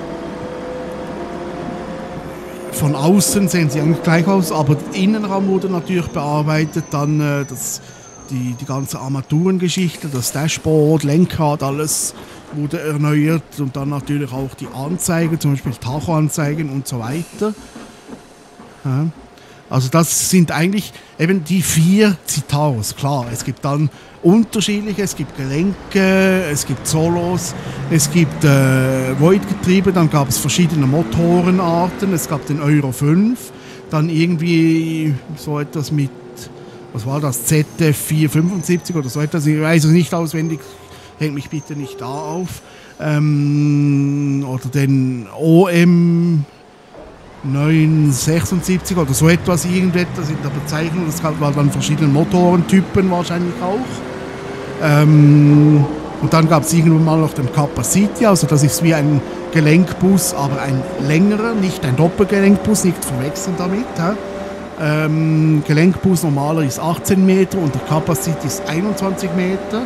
von außen sehen sie eigentlich gleich aus, aber der Innenraum wurde natürlich bearbeitet, dann äh, das, die, die ganze Armaturengeschichte, das Dashboard, Lenkrad, alles wurde erneuert und dann natürlich auch die Anzeigen, zum Beispiel Tachoanzeigen und so weiter. Ja. Also das sind eigentlich eben die vier Citaros. Klar, es gibt dann unterschiedliche, es gibt Gelenke, es gibt Solos, es gibt äh, Void-Getriebe, dann gab es verschiedene Motorenarten, es gab den Euro fünf, dann irgendwie so etwas mit, was war das, Z F vierhundertfünfundsiebzig oder so etwas, ich weiß es nicht auswendig, hängt mich bitte nicht da auf. Ähm, oder den O M neunhundertsechsundsiebzig oder so etwas, irgendetwas in der Bezeichnung. Das war dann verschiedene Motorentypen wahrscheinlich auch. Ähm, und dann gab es irgendwann mal noch den Capacity, also das ist wie ein Gelenkbus, aber ein längerer, nicht ein Doppelgelenkbus, nicht verwechseln damit. Ähm, Gelenkbus normaler ist achtzehn Meter und der Capacity ist einundzwanzig Meter.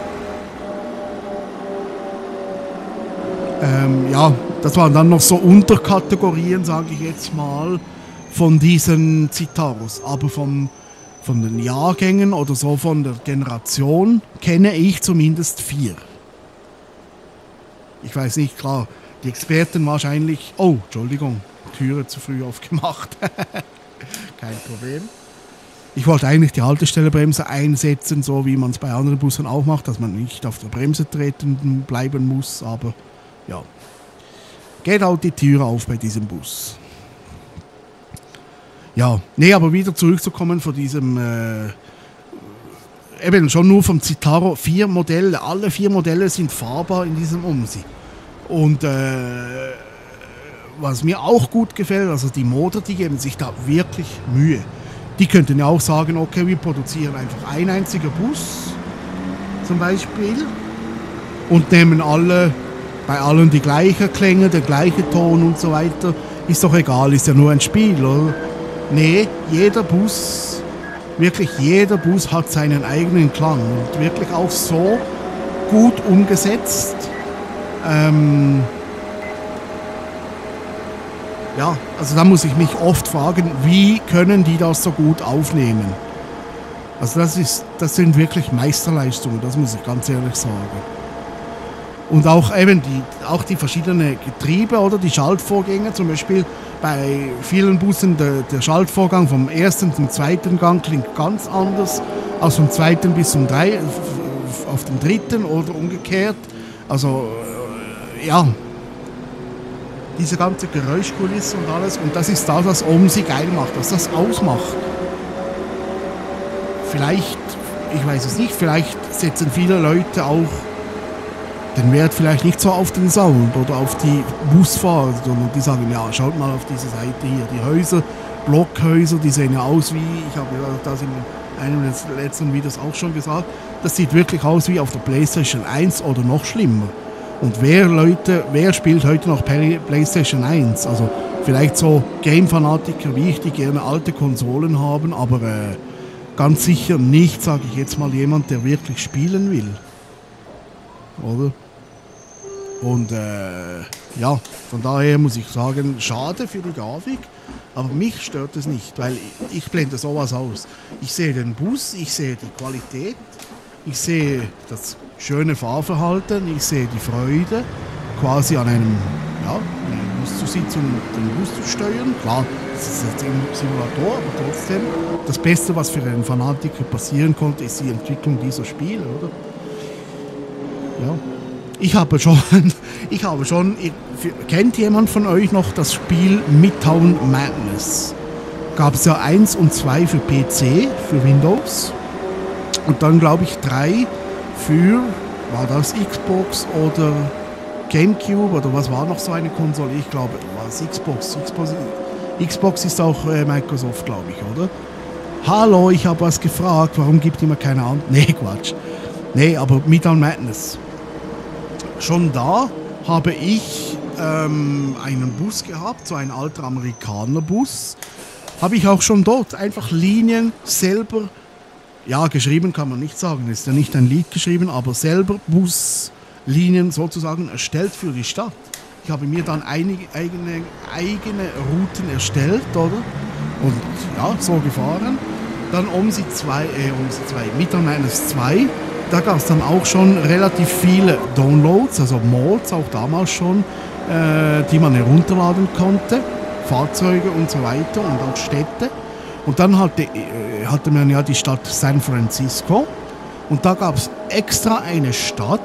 Ähm, ja, das waren dann noch so Unterkategorien, sage ich jetzt mal, von diesen Citaros. Aber vom, von den Jahrgängen oder so von der Generation kenne ich zumindest vier. Ich weiß nicht, klar, die Experten wahrscheinlich... Oh, Entschuldigung, Türe zu früh aufgemacht. Kein Problem. Ich wollte eigentlich die Haltestellebremse einsetzen, so wie man es bei anderen Bussen auch macht, dass man nicht auf der Bremse treten bleiben muss, aber... Ja, geht halt die Tür auf bei diesem Bus. Ja, nee, aber wieder zurückzukommen von diesem, äh, eben schon nur vom Citaro, vier Modelle, alle vier Modelle sind fahrbar in diesem OMSI. Und äh, was mir auch gut gefällt, also die Motor, die geben sich da wirklich Mühe. Die könnten ja auch sagen, okay, wir produzieren einfach ein einziger Bus, zum Beispiel, und nehmen alle... bei allen die gleichen Klänge, der gleiche Ton und so weiter, ist doch egal, ist ja nur ein Spiel, oder? Nee, jeder Bus, wirklich jeder Bus hat seinen eigenen Klang und wirklich auch so gut umgesetzt. Ähm ja, also da muss ich mich oft fragen, wie können die das so gut aufnehmen? Also das ist, das sind wirklich Meisterleistungen, das muss ich ganz ehrlich sagen. Und auch eben die, auch die verschiedenen Getriebe oder die Schaltvorgänge, zum Beispiel bei vielen Bussen der, der Schaltvorgang vom ersten zum zweiten Gang klingt ganz anders als vom zweiten bis zum drei, auf den dritten oder umgekehrt. Also ja, diese ganze Geräuschkulisse und alles, und das ist das, was OMSI geil macht, was das ausmacht. Vielleicht, ich weiß es nicht, vielleicht setzen viele Leute auch den Wert vielleicht nicht so auf den Sound oder auf die Busfahrer, sondern die sagen, ja, schaut mal auf diese Seite hier, die Häuser, Blockhäuser, die sehen ja aus wie, ich habe ja da sind einem des letzten Videos auch schon gesagt, das sieht wirklich aus wie auf der PlayStation eins oder noch schlimmer. Und wer Leute, wer spielt heute noch PlayStation eins? Also vielleicht so Game-Fanatiker wie ich, die gerne alte Konsolen haben, aber äh, ganz sicher nicht, sage ich jetzt mal, jemand, der wirklich spielen will. Oder? Und äh, ja, von daher muss ich sagen, schade für die Grafik, aber mich stört es nicht, weil ich, ich blende sowas aus. Ich sehe den Bus, ich sehe die Qualität, ich sehe das schöne Fahrverhalten, ich sehe die Freude, quasi an einem, ja, einem Bus zu sitzen und den Bus zu steuern. Klar, das ist jetzt ein Simulator, aber trotzdem, das Beste, was für einen Fanatiker passieren konnte, ist die Entwicklung dieser Spiele, oder? Ja. Ich habe schon, ich habe schon, ich, kennt jemand von euch noch das Spiel Midtown Madness? Gab es ja eins und zwei für P C, für Windows. Und dann glaube ich drei für, war das Xbox oder Gamecube oder was war noch so eine Konsole? Ich glaube, war es Xbox. Xbox, Xbox ist auch äh, Microsoft, glaube ich, oder? Hallo, ich habe was gefragt, warum gibt ihr mir keine Antwort? Nee, Quatsch. Nee, aber Midtown Madness. Schon da habe ich ähm, einen Bus gehabt, so ein alter Amerikaner-Bus. Habe ich auch schon dort einfach Linien selber, ja, geschrieben kann man nicht sagen, ist ja nicht ein Lied geschrieben, aber selber Buslinien sozusagen erstellt für die Stadt. Ich habe mir dann einige eigene, eigene Routen erstellt, oder? Und ja, so gefahren. Dann OMSI zwei, äh, OMSI zwei, Midtown Madness zwei. Da gab es dann auch schon relativ viele Downloads, also Mods auch damals schon, äh, die man herunterladen konnte, Fahrzeuge und so weiter und auch Städte. Und dann hatte, äh, hatte man ja die Stadt San Francisco und da gab es extra eine Stadt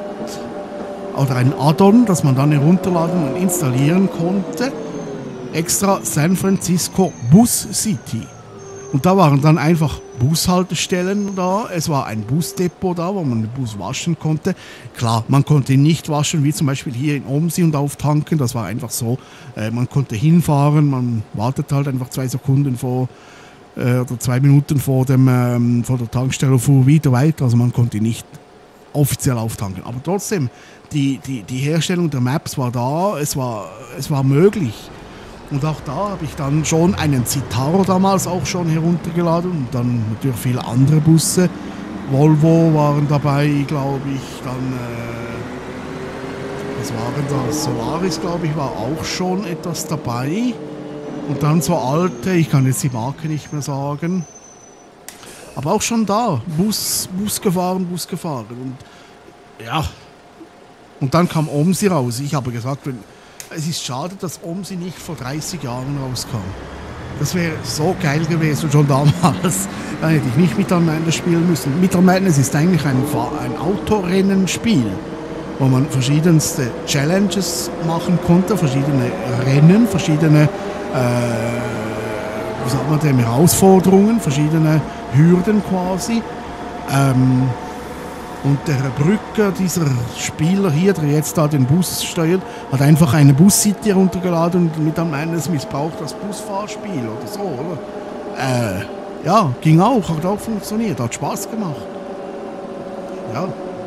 oder ein Add-on, das man dann herunterladen und installieren konnte, extra San Francisco Bus City. Und da waren dann einfach Bushaltestellen da, es war ein Busdepot da, wo man den Bus waschen konnte. Klar, man konnte ihn nicht waschen, wie zum Beispiel hier in OMSI und auftanken, das war einfach so, äh, man konnte hinfahren, man wartet halt einfach zwei Sekunden vor, äh, oder zwei Minuten vor, dem, ähm, vor der Tankstelle und fuhr wieder weiter, also man konnte ihn nicht offiziell auftanken. Aber trotzdem, die, die, die Herstellung der Maps war da, es war, es war möglich. Und auch da habe ich dann schon einen Citaro damals auch schon heruntergeladen und dann natürlich viele andere Busse. Volvo waren dabei, glaube ich, dann, äh, was waren das? Solaris, glaube ich, war auch schon etwas dabei. Und dann so alte, ich kann jetzt die Marke nicht mehr sagen. Aber auch schon da, Bus, Bus gefahren, Bus gefahren. Und ja, und dann kam OMSI raus. Ich habe gesagt, wenn, es ist schade, dass OMSI nicht vor dreißig Jahren rauskam. Das wäre so geil gewesen, schon damals. Dann hätte ich nicht Midtown Madness spielen müssen. Midtown Madness ist eigentlich ein, ein Autorennenspiel, wo man verschiedenste Challenges machen konnte, verschiedene Rennen, verschiedene äh, wie sagt man dem, Herausforderungen, verschiedene Hürden quasi. Ähm, Und der Brücker, dieser Spieler hier, der jetzt da den Bus steuert, hat einfach eine Bus-City heruntergeladen und mit am Ende missbraucht das Busfahrspiel oder so, oder? Äh, ja, ging auch, hat auch funktioniert, hat Spaß gemacht. Ja.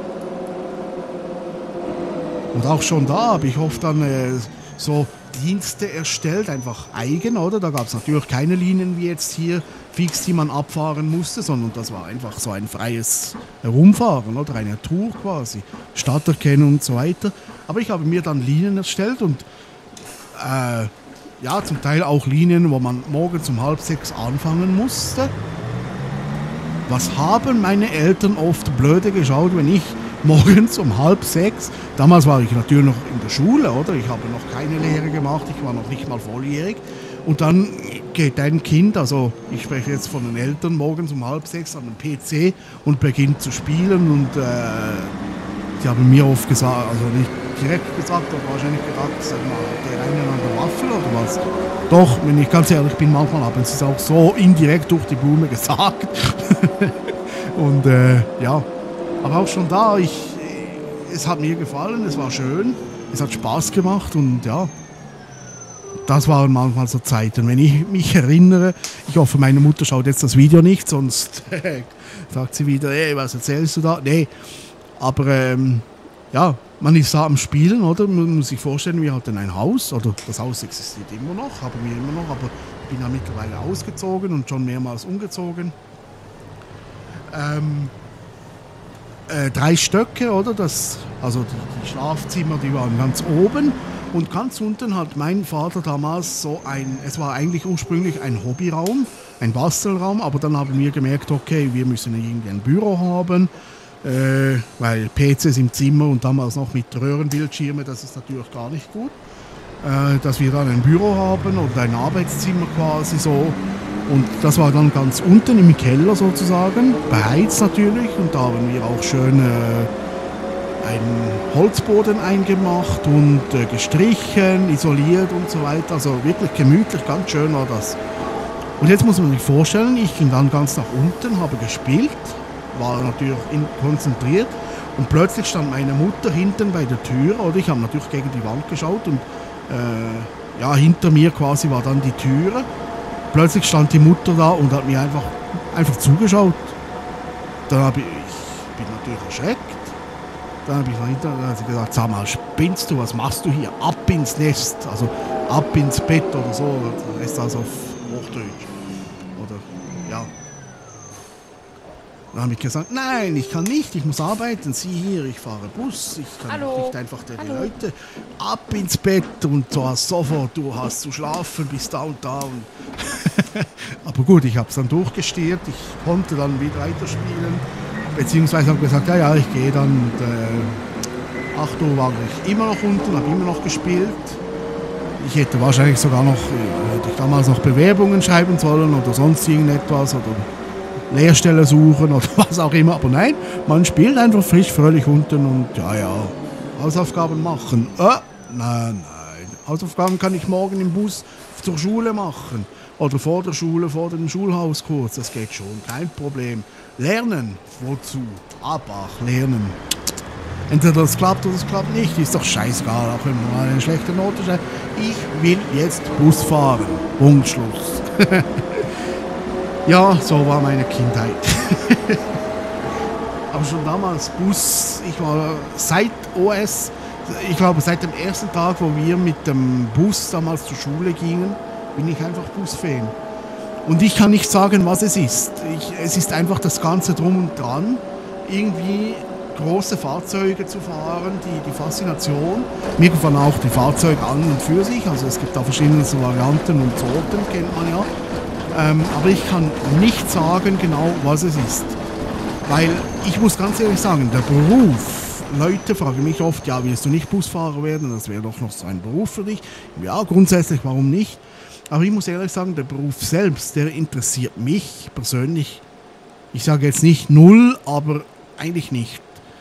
Und auch schon da habe ich oft dann äh, so Dienste erstellt, einfach eigen, oder? Da gab es natürlich keine Linien wie jetzt hier fix, die man abfahren musste, sondern das war einfach so ein freies Herumfahren, oder? Eine Tour quasi, Stadt erkennen und so weiter. Aber ich habe mir dann Linien erstellt und äh, ja, zum Teil auch Linien, wo man morgens um halb sechs anfangen musste. Was haben meine Eltern oft blöde geschaut, wenn ich morgens um halb sechs, damals war ich natürlich noch in der Schule, oder? Ich habe noch keine Lehre gemacht, ich war noch nicht mal volljährig. Und dann geht ein Kind, also ich spreche jetzt von den Eltern, morgens um halb sechs an den P C und beginnt zu spielen. Und äh, die haben mir oft gesagt, also nicht direkt gesagt, aber wahrscheinlich gedacht, sag mal, der rennen an der Waffel oder was. Doch, wenn ich ganz ehrlich bin, manchmal haben sie es auch so indirekt durch die Blume gesagt. Und äh, ja, aber auch schon da, ich, es hat mir gefallen, es war schön, es hat Spaß gemacht und ja, das waren manchmal so Zeiten. Wenn ich mich erinnere, ich hoffe, meine Mutter schaut jetzt das Video nicht, sonst sagt sie wieder, hey, was erzählst du da? Nee, aber ähm, ja, man ist da am Spielen, oder? Man muss sich vorstellen, wir hatten ein Haus, oder das Haus existiert immer noch, haben wir immer noch, aber ich bin ja mittlerweile ausgezogen und schon mehrmals umgezogen. Ähm, äh, drei Stöcke, oder? Das, also die, die Schlafzimmer, die waren ganz oben. Und ganz unten hat mein Vater damals so ein, es war eigentlich ursprünglich ein Hobbyraum, ein Bastelraum, aber dann haben wir gemerkt, okay, wir müssen irgendwie ein Büro haben, äh, weil P Cs im Zimmer und damals noch mit Röhrenbildschirmen, das ist natürlich gar nicht gut, äh, dass wir dann ein Büro haben oder ein Arbeitszimmer quasi so. Und das war dann ganz unten im Keller sozusagen, beheizt natürlich, und da haben wir auch schön äh, einen Holzboden eingemacht und äh, gestrichen, isoliert und so weiter. Also wirklich gemütlich, ganz schön war das. Und jetzt muss man sich vorstellen, ich ging dann ganz nach unten, habe gespielt, war natürlich in, konzentriert, und plötzlich stand meine Mutter hinten bei der Tür, oder ich habe natürlich gegen die Wand geschaut und äh, ja, hinter mir quasi war dann die Tür. Plötzlich stand die Mutter da und hat mir einfach, einfach zugeschaut. Dann habe ich, ich bin natürlich erschreckt. Dann habe ich dahinter, dann hat sie gesagt, sag mal, spinnst du, was machst du hier? Ab ins Nest, also ab ins Bett oder so. Das ist das auf Hochdeutsch. Oder, ja. Dann habe ich gesagt, nein, ich kann nicht, ich muss arbeiten. Sie hier, ich fahre Bus, ich kann Hallo. nicht einfach die Hallo. Leute ab ins Bett und du hast sofort, du hast zu schlafen, bis da und da. Und aber gut, ich habe es dann durchgesteht, ich konnte dann wieder weiterspielen, beziehungsweise habe gesagt, ja, ja, ich gehe dann. Und, äh, acht Uhr war ich immer noch unten, habe immer noch gespielt. Ich hätte wahrscheinlich sogar noch, äh, hätte ich damals noch Bewerbungen schreiben sollen oder sonst irgendetwas oder Lehrstelle suchen oder was auch immer, aber nein, man spielt einfach frisch, fröhlich unten und ja, ja, Hausaufgaben machen. Äh, nein, nein, Hausaufgaben kann ich morgen im Bus zur Schule machen oder vor der Schule, vor dem Schulhauskurs, das geht schon, kein Problem. Lernen, wozu? Abach, lernen. Entweder das klappt oder das klappt nicht, ist doch scheißegal, auch wenn man mal eine schlechte Note schreibt. Ich will jetzt Bus fahren, Punkt, Schluss. Ja, so war meine Kindheit. Aber schon damals Bus, ich war seit O S, ich glaube seit dem ersten Tag, wo wir mit dem Bus damals zur Schule gingen, bin ich einfach Busfan. Und ich kann nicht sagen, was es ist. Ich, es ist einfach das Ganze drum und dran, irgendwie große Fahrzeuge zu fahren, die, die Faszination. Mir gefallen auch die Fahrzeuge an und für sich, also es gibt da verschiedene Varianten und Sorten, kennt man ja. Ähm, aber ich kann nicht sagen genau, was es ist. Weil ich muss ganz ehrlich sagen, der Beruf, Leute fragen mich oft, ja, willst du nicht Busfahrer werden? Das wäre doch noch so ein Beruf für dich. Ja, grundsätzlich, warum nicht? Aber ich muss ehrlich sagen, der Beruf selbst, der interessiert mich persönlich. Ich sage jetzt nicht null, aber eigentlich nicht.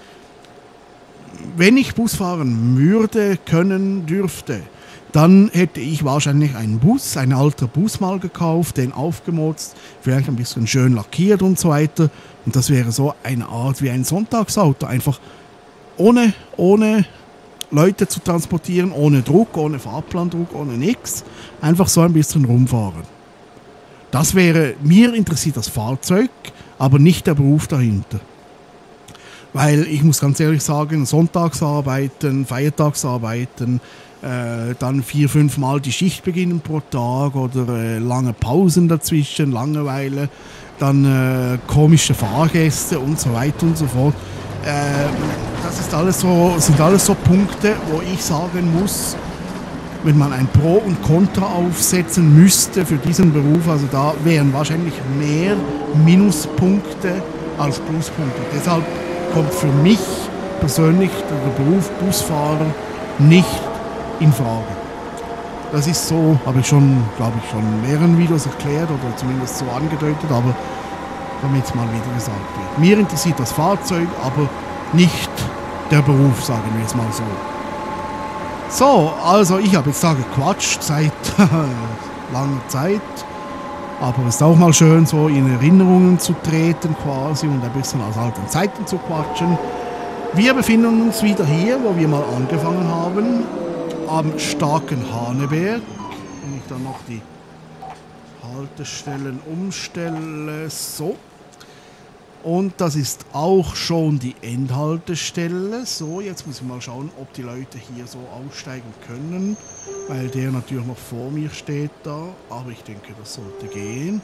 Wenn ich Bus fahren würde, können, dürfte, dann hätte ich wahrscheinlich einen Bus, einen alten Bus mal gekauft, den aufgemotzt, vielleicht ein bisschen schön lackiert und so weiter. Und das wäre so eine Art wie ein Sonntagsauto, einfach ohne, ohne Leute zu transportieren, ohne Druck, ohne Fahrplandruck, ohne nichts. Einfach so ein bisschen rumfahren. Das wäre, mir interessiert das Fahrzeug, aber nicht der Beruf dahinter. Weil ich muss ganz ehrlich sagen, Sonntagsarbeiten, Feiertagsarbeiten, äh, dann vier, fünf Mal die Schicht beginnen pro Tag oder äh, lange Pausen dazwischen, Langeweile, dann äh, komische Fahrgäste und so weiter und so fort. Äh, das ist alles so, sind alles so Punkte, wo ich sagen muss, wenn man ein Pro und Contra aufsetzen müsste für diesen Beruf, also da wären wahrscheinlich mehr Minuspunkte als Pluspunkte. Deshalb kommt für mich persönlich der Beruf Busfahrer nicht in Frage. Das ist so, habe ich schon, glaube ich, schon in mehreren Videos erklärt oder zumindest so angedeutet, aber damit es mal wieder gesagt wird. Mir interessiert das Fahrzeug, aber nicht der Beruf, sagen wir jetzt mal so. So, also ich habe jetzt da gequatscht seit langer Zeit, aber es ist auch mal schön, so in Erinnerungen zu treten quasi und ein bisschen aus alten Zeiten zu quatschen. Wir befinden uns wieder hier, wo wir mal angefangen haben, am starken Haneberg. Wenn ich dann noch die Haltestellen umstelle. So. Und das ist auch schon die Endhaltestelle. So, jetzt muss ich mal schauen, ob die Leute hier so aussteigen können. Weil der natürlich noch vor mir steht da. Aber ich denke, das sollte gehen.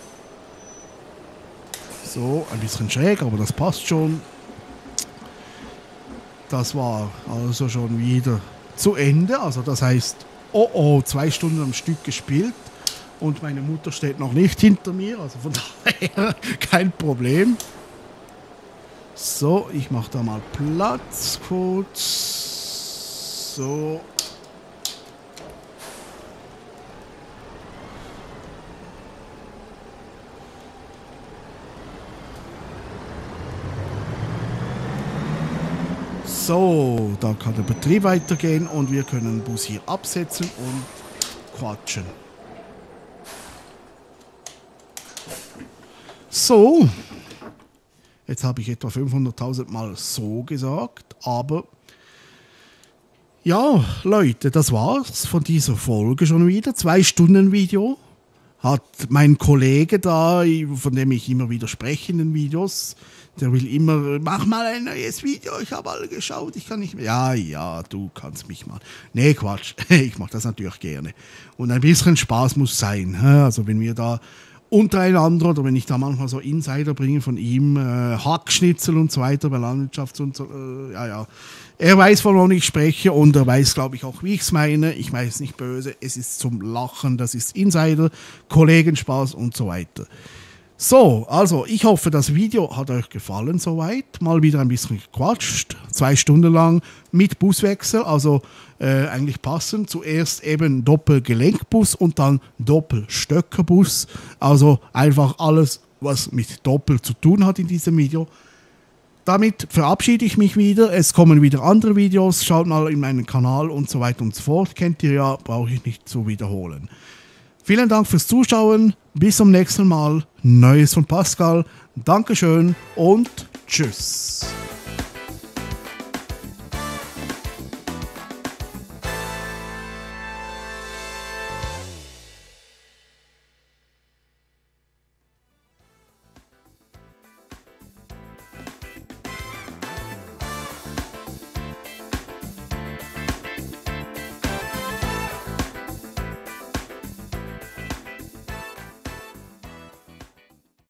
So, ein bisschen schräg, aber das passt schon. Das war also schon wieder zu Ende. Also das heißt, oh oh, zwei Stunden am Stück gespielt. Und meine Mutter steht noch nicht hinter mir. Also von daher kein Problem. So, ich mache da mal Platz kurz. So. So, da kann der Betrieb weitergehen und wir können den Bus hier absetzen und quatschen. So, jetzt habe ich etwa fünfhunderttausend Mal so gesagt, aber ja, Leute, das war's von dieser Folge schon wieder. Zwei Stunden Video hat mein Kollege da, von dem ich immer wieder spreche in den Videos, der will immer, mach mal ein neues Video, ich habe alle geschaut, ich kann nicht mehr. Ja, ja, du kannst mich mal. Nee, Quatsch, ich mache das natürlich gerne. Und ein bisschen Spaß muss sein. Also wenn wir da untereinander oder wenn ich da manchmal so Insider bringe von ihm, äh, Hackschnitzel und so weiter bei Landwirtschaft und so, äh, ja, ja. Er weiß, wovon ich spreche und er weiß, glaube ich, auch, wie ich es meine. Ich meine es nicht böse, es ist zum Lachen, das ist Insider, Kollegenspaß und so weiter. So, also ich hoffe, das Video hat euch gefallen soweit. Mal wieder ein bisschen gequatscht, zwei Stunden lang mit Buswechsel, also äh, eigentlich passend. Zuerst eben Doppelgelenkbus und dann Doppelstöckerbus. Also einfach alles, was mit Doppel zu tun hat in diesem Video. Damit verabschiede ich mich wieder. Es kommen wieder andere Videos. Schaut mal in meinen Kanal und so weiter und so fort. Kennt ihr ja, brauche ich nicht zu wiederholen. Vielen Dank fürs Zuschauen. Bis zum nächsten Mal. Neues von Pascal. Dankeschön und tschüss.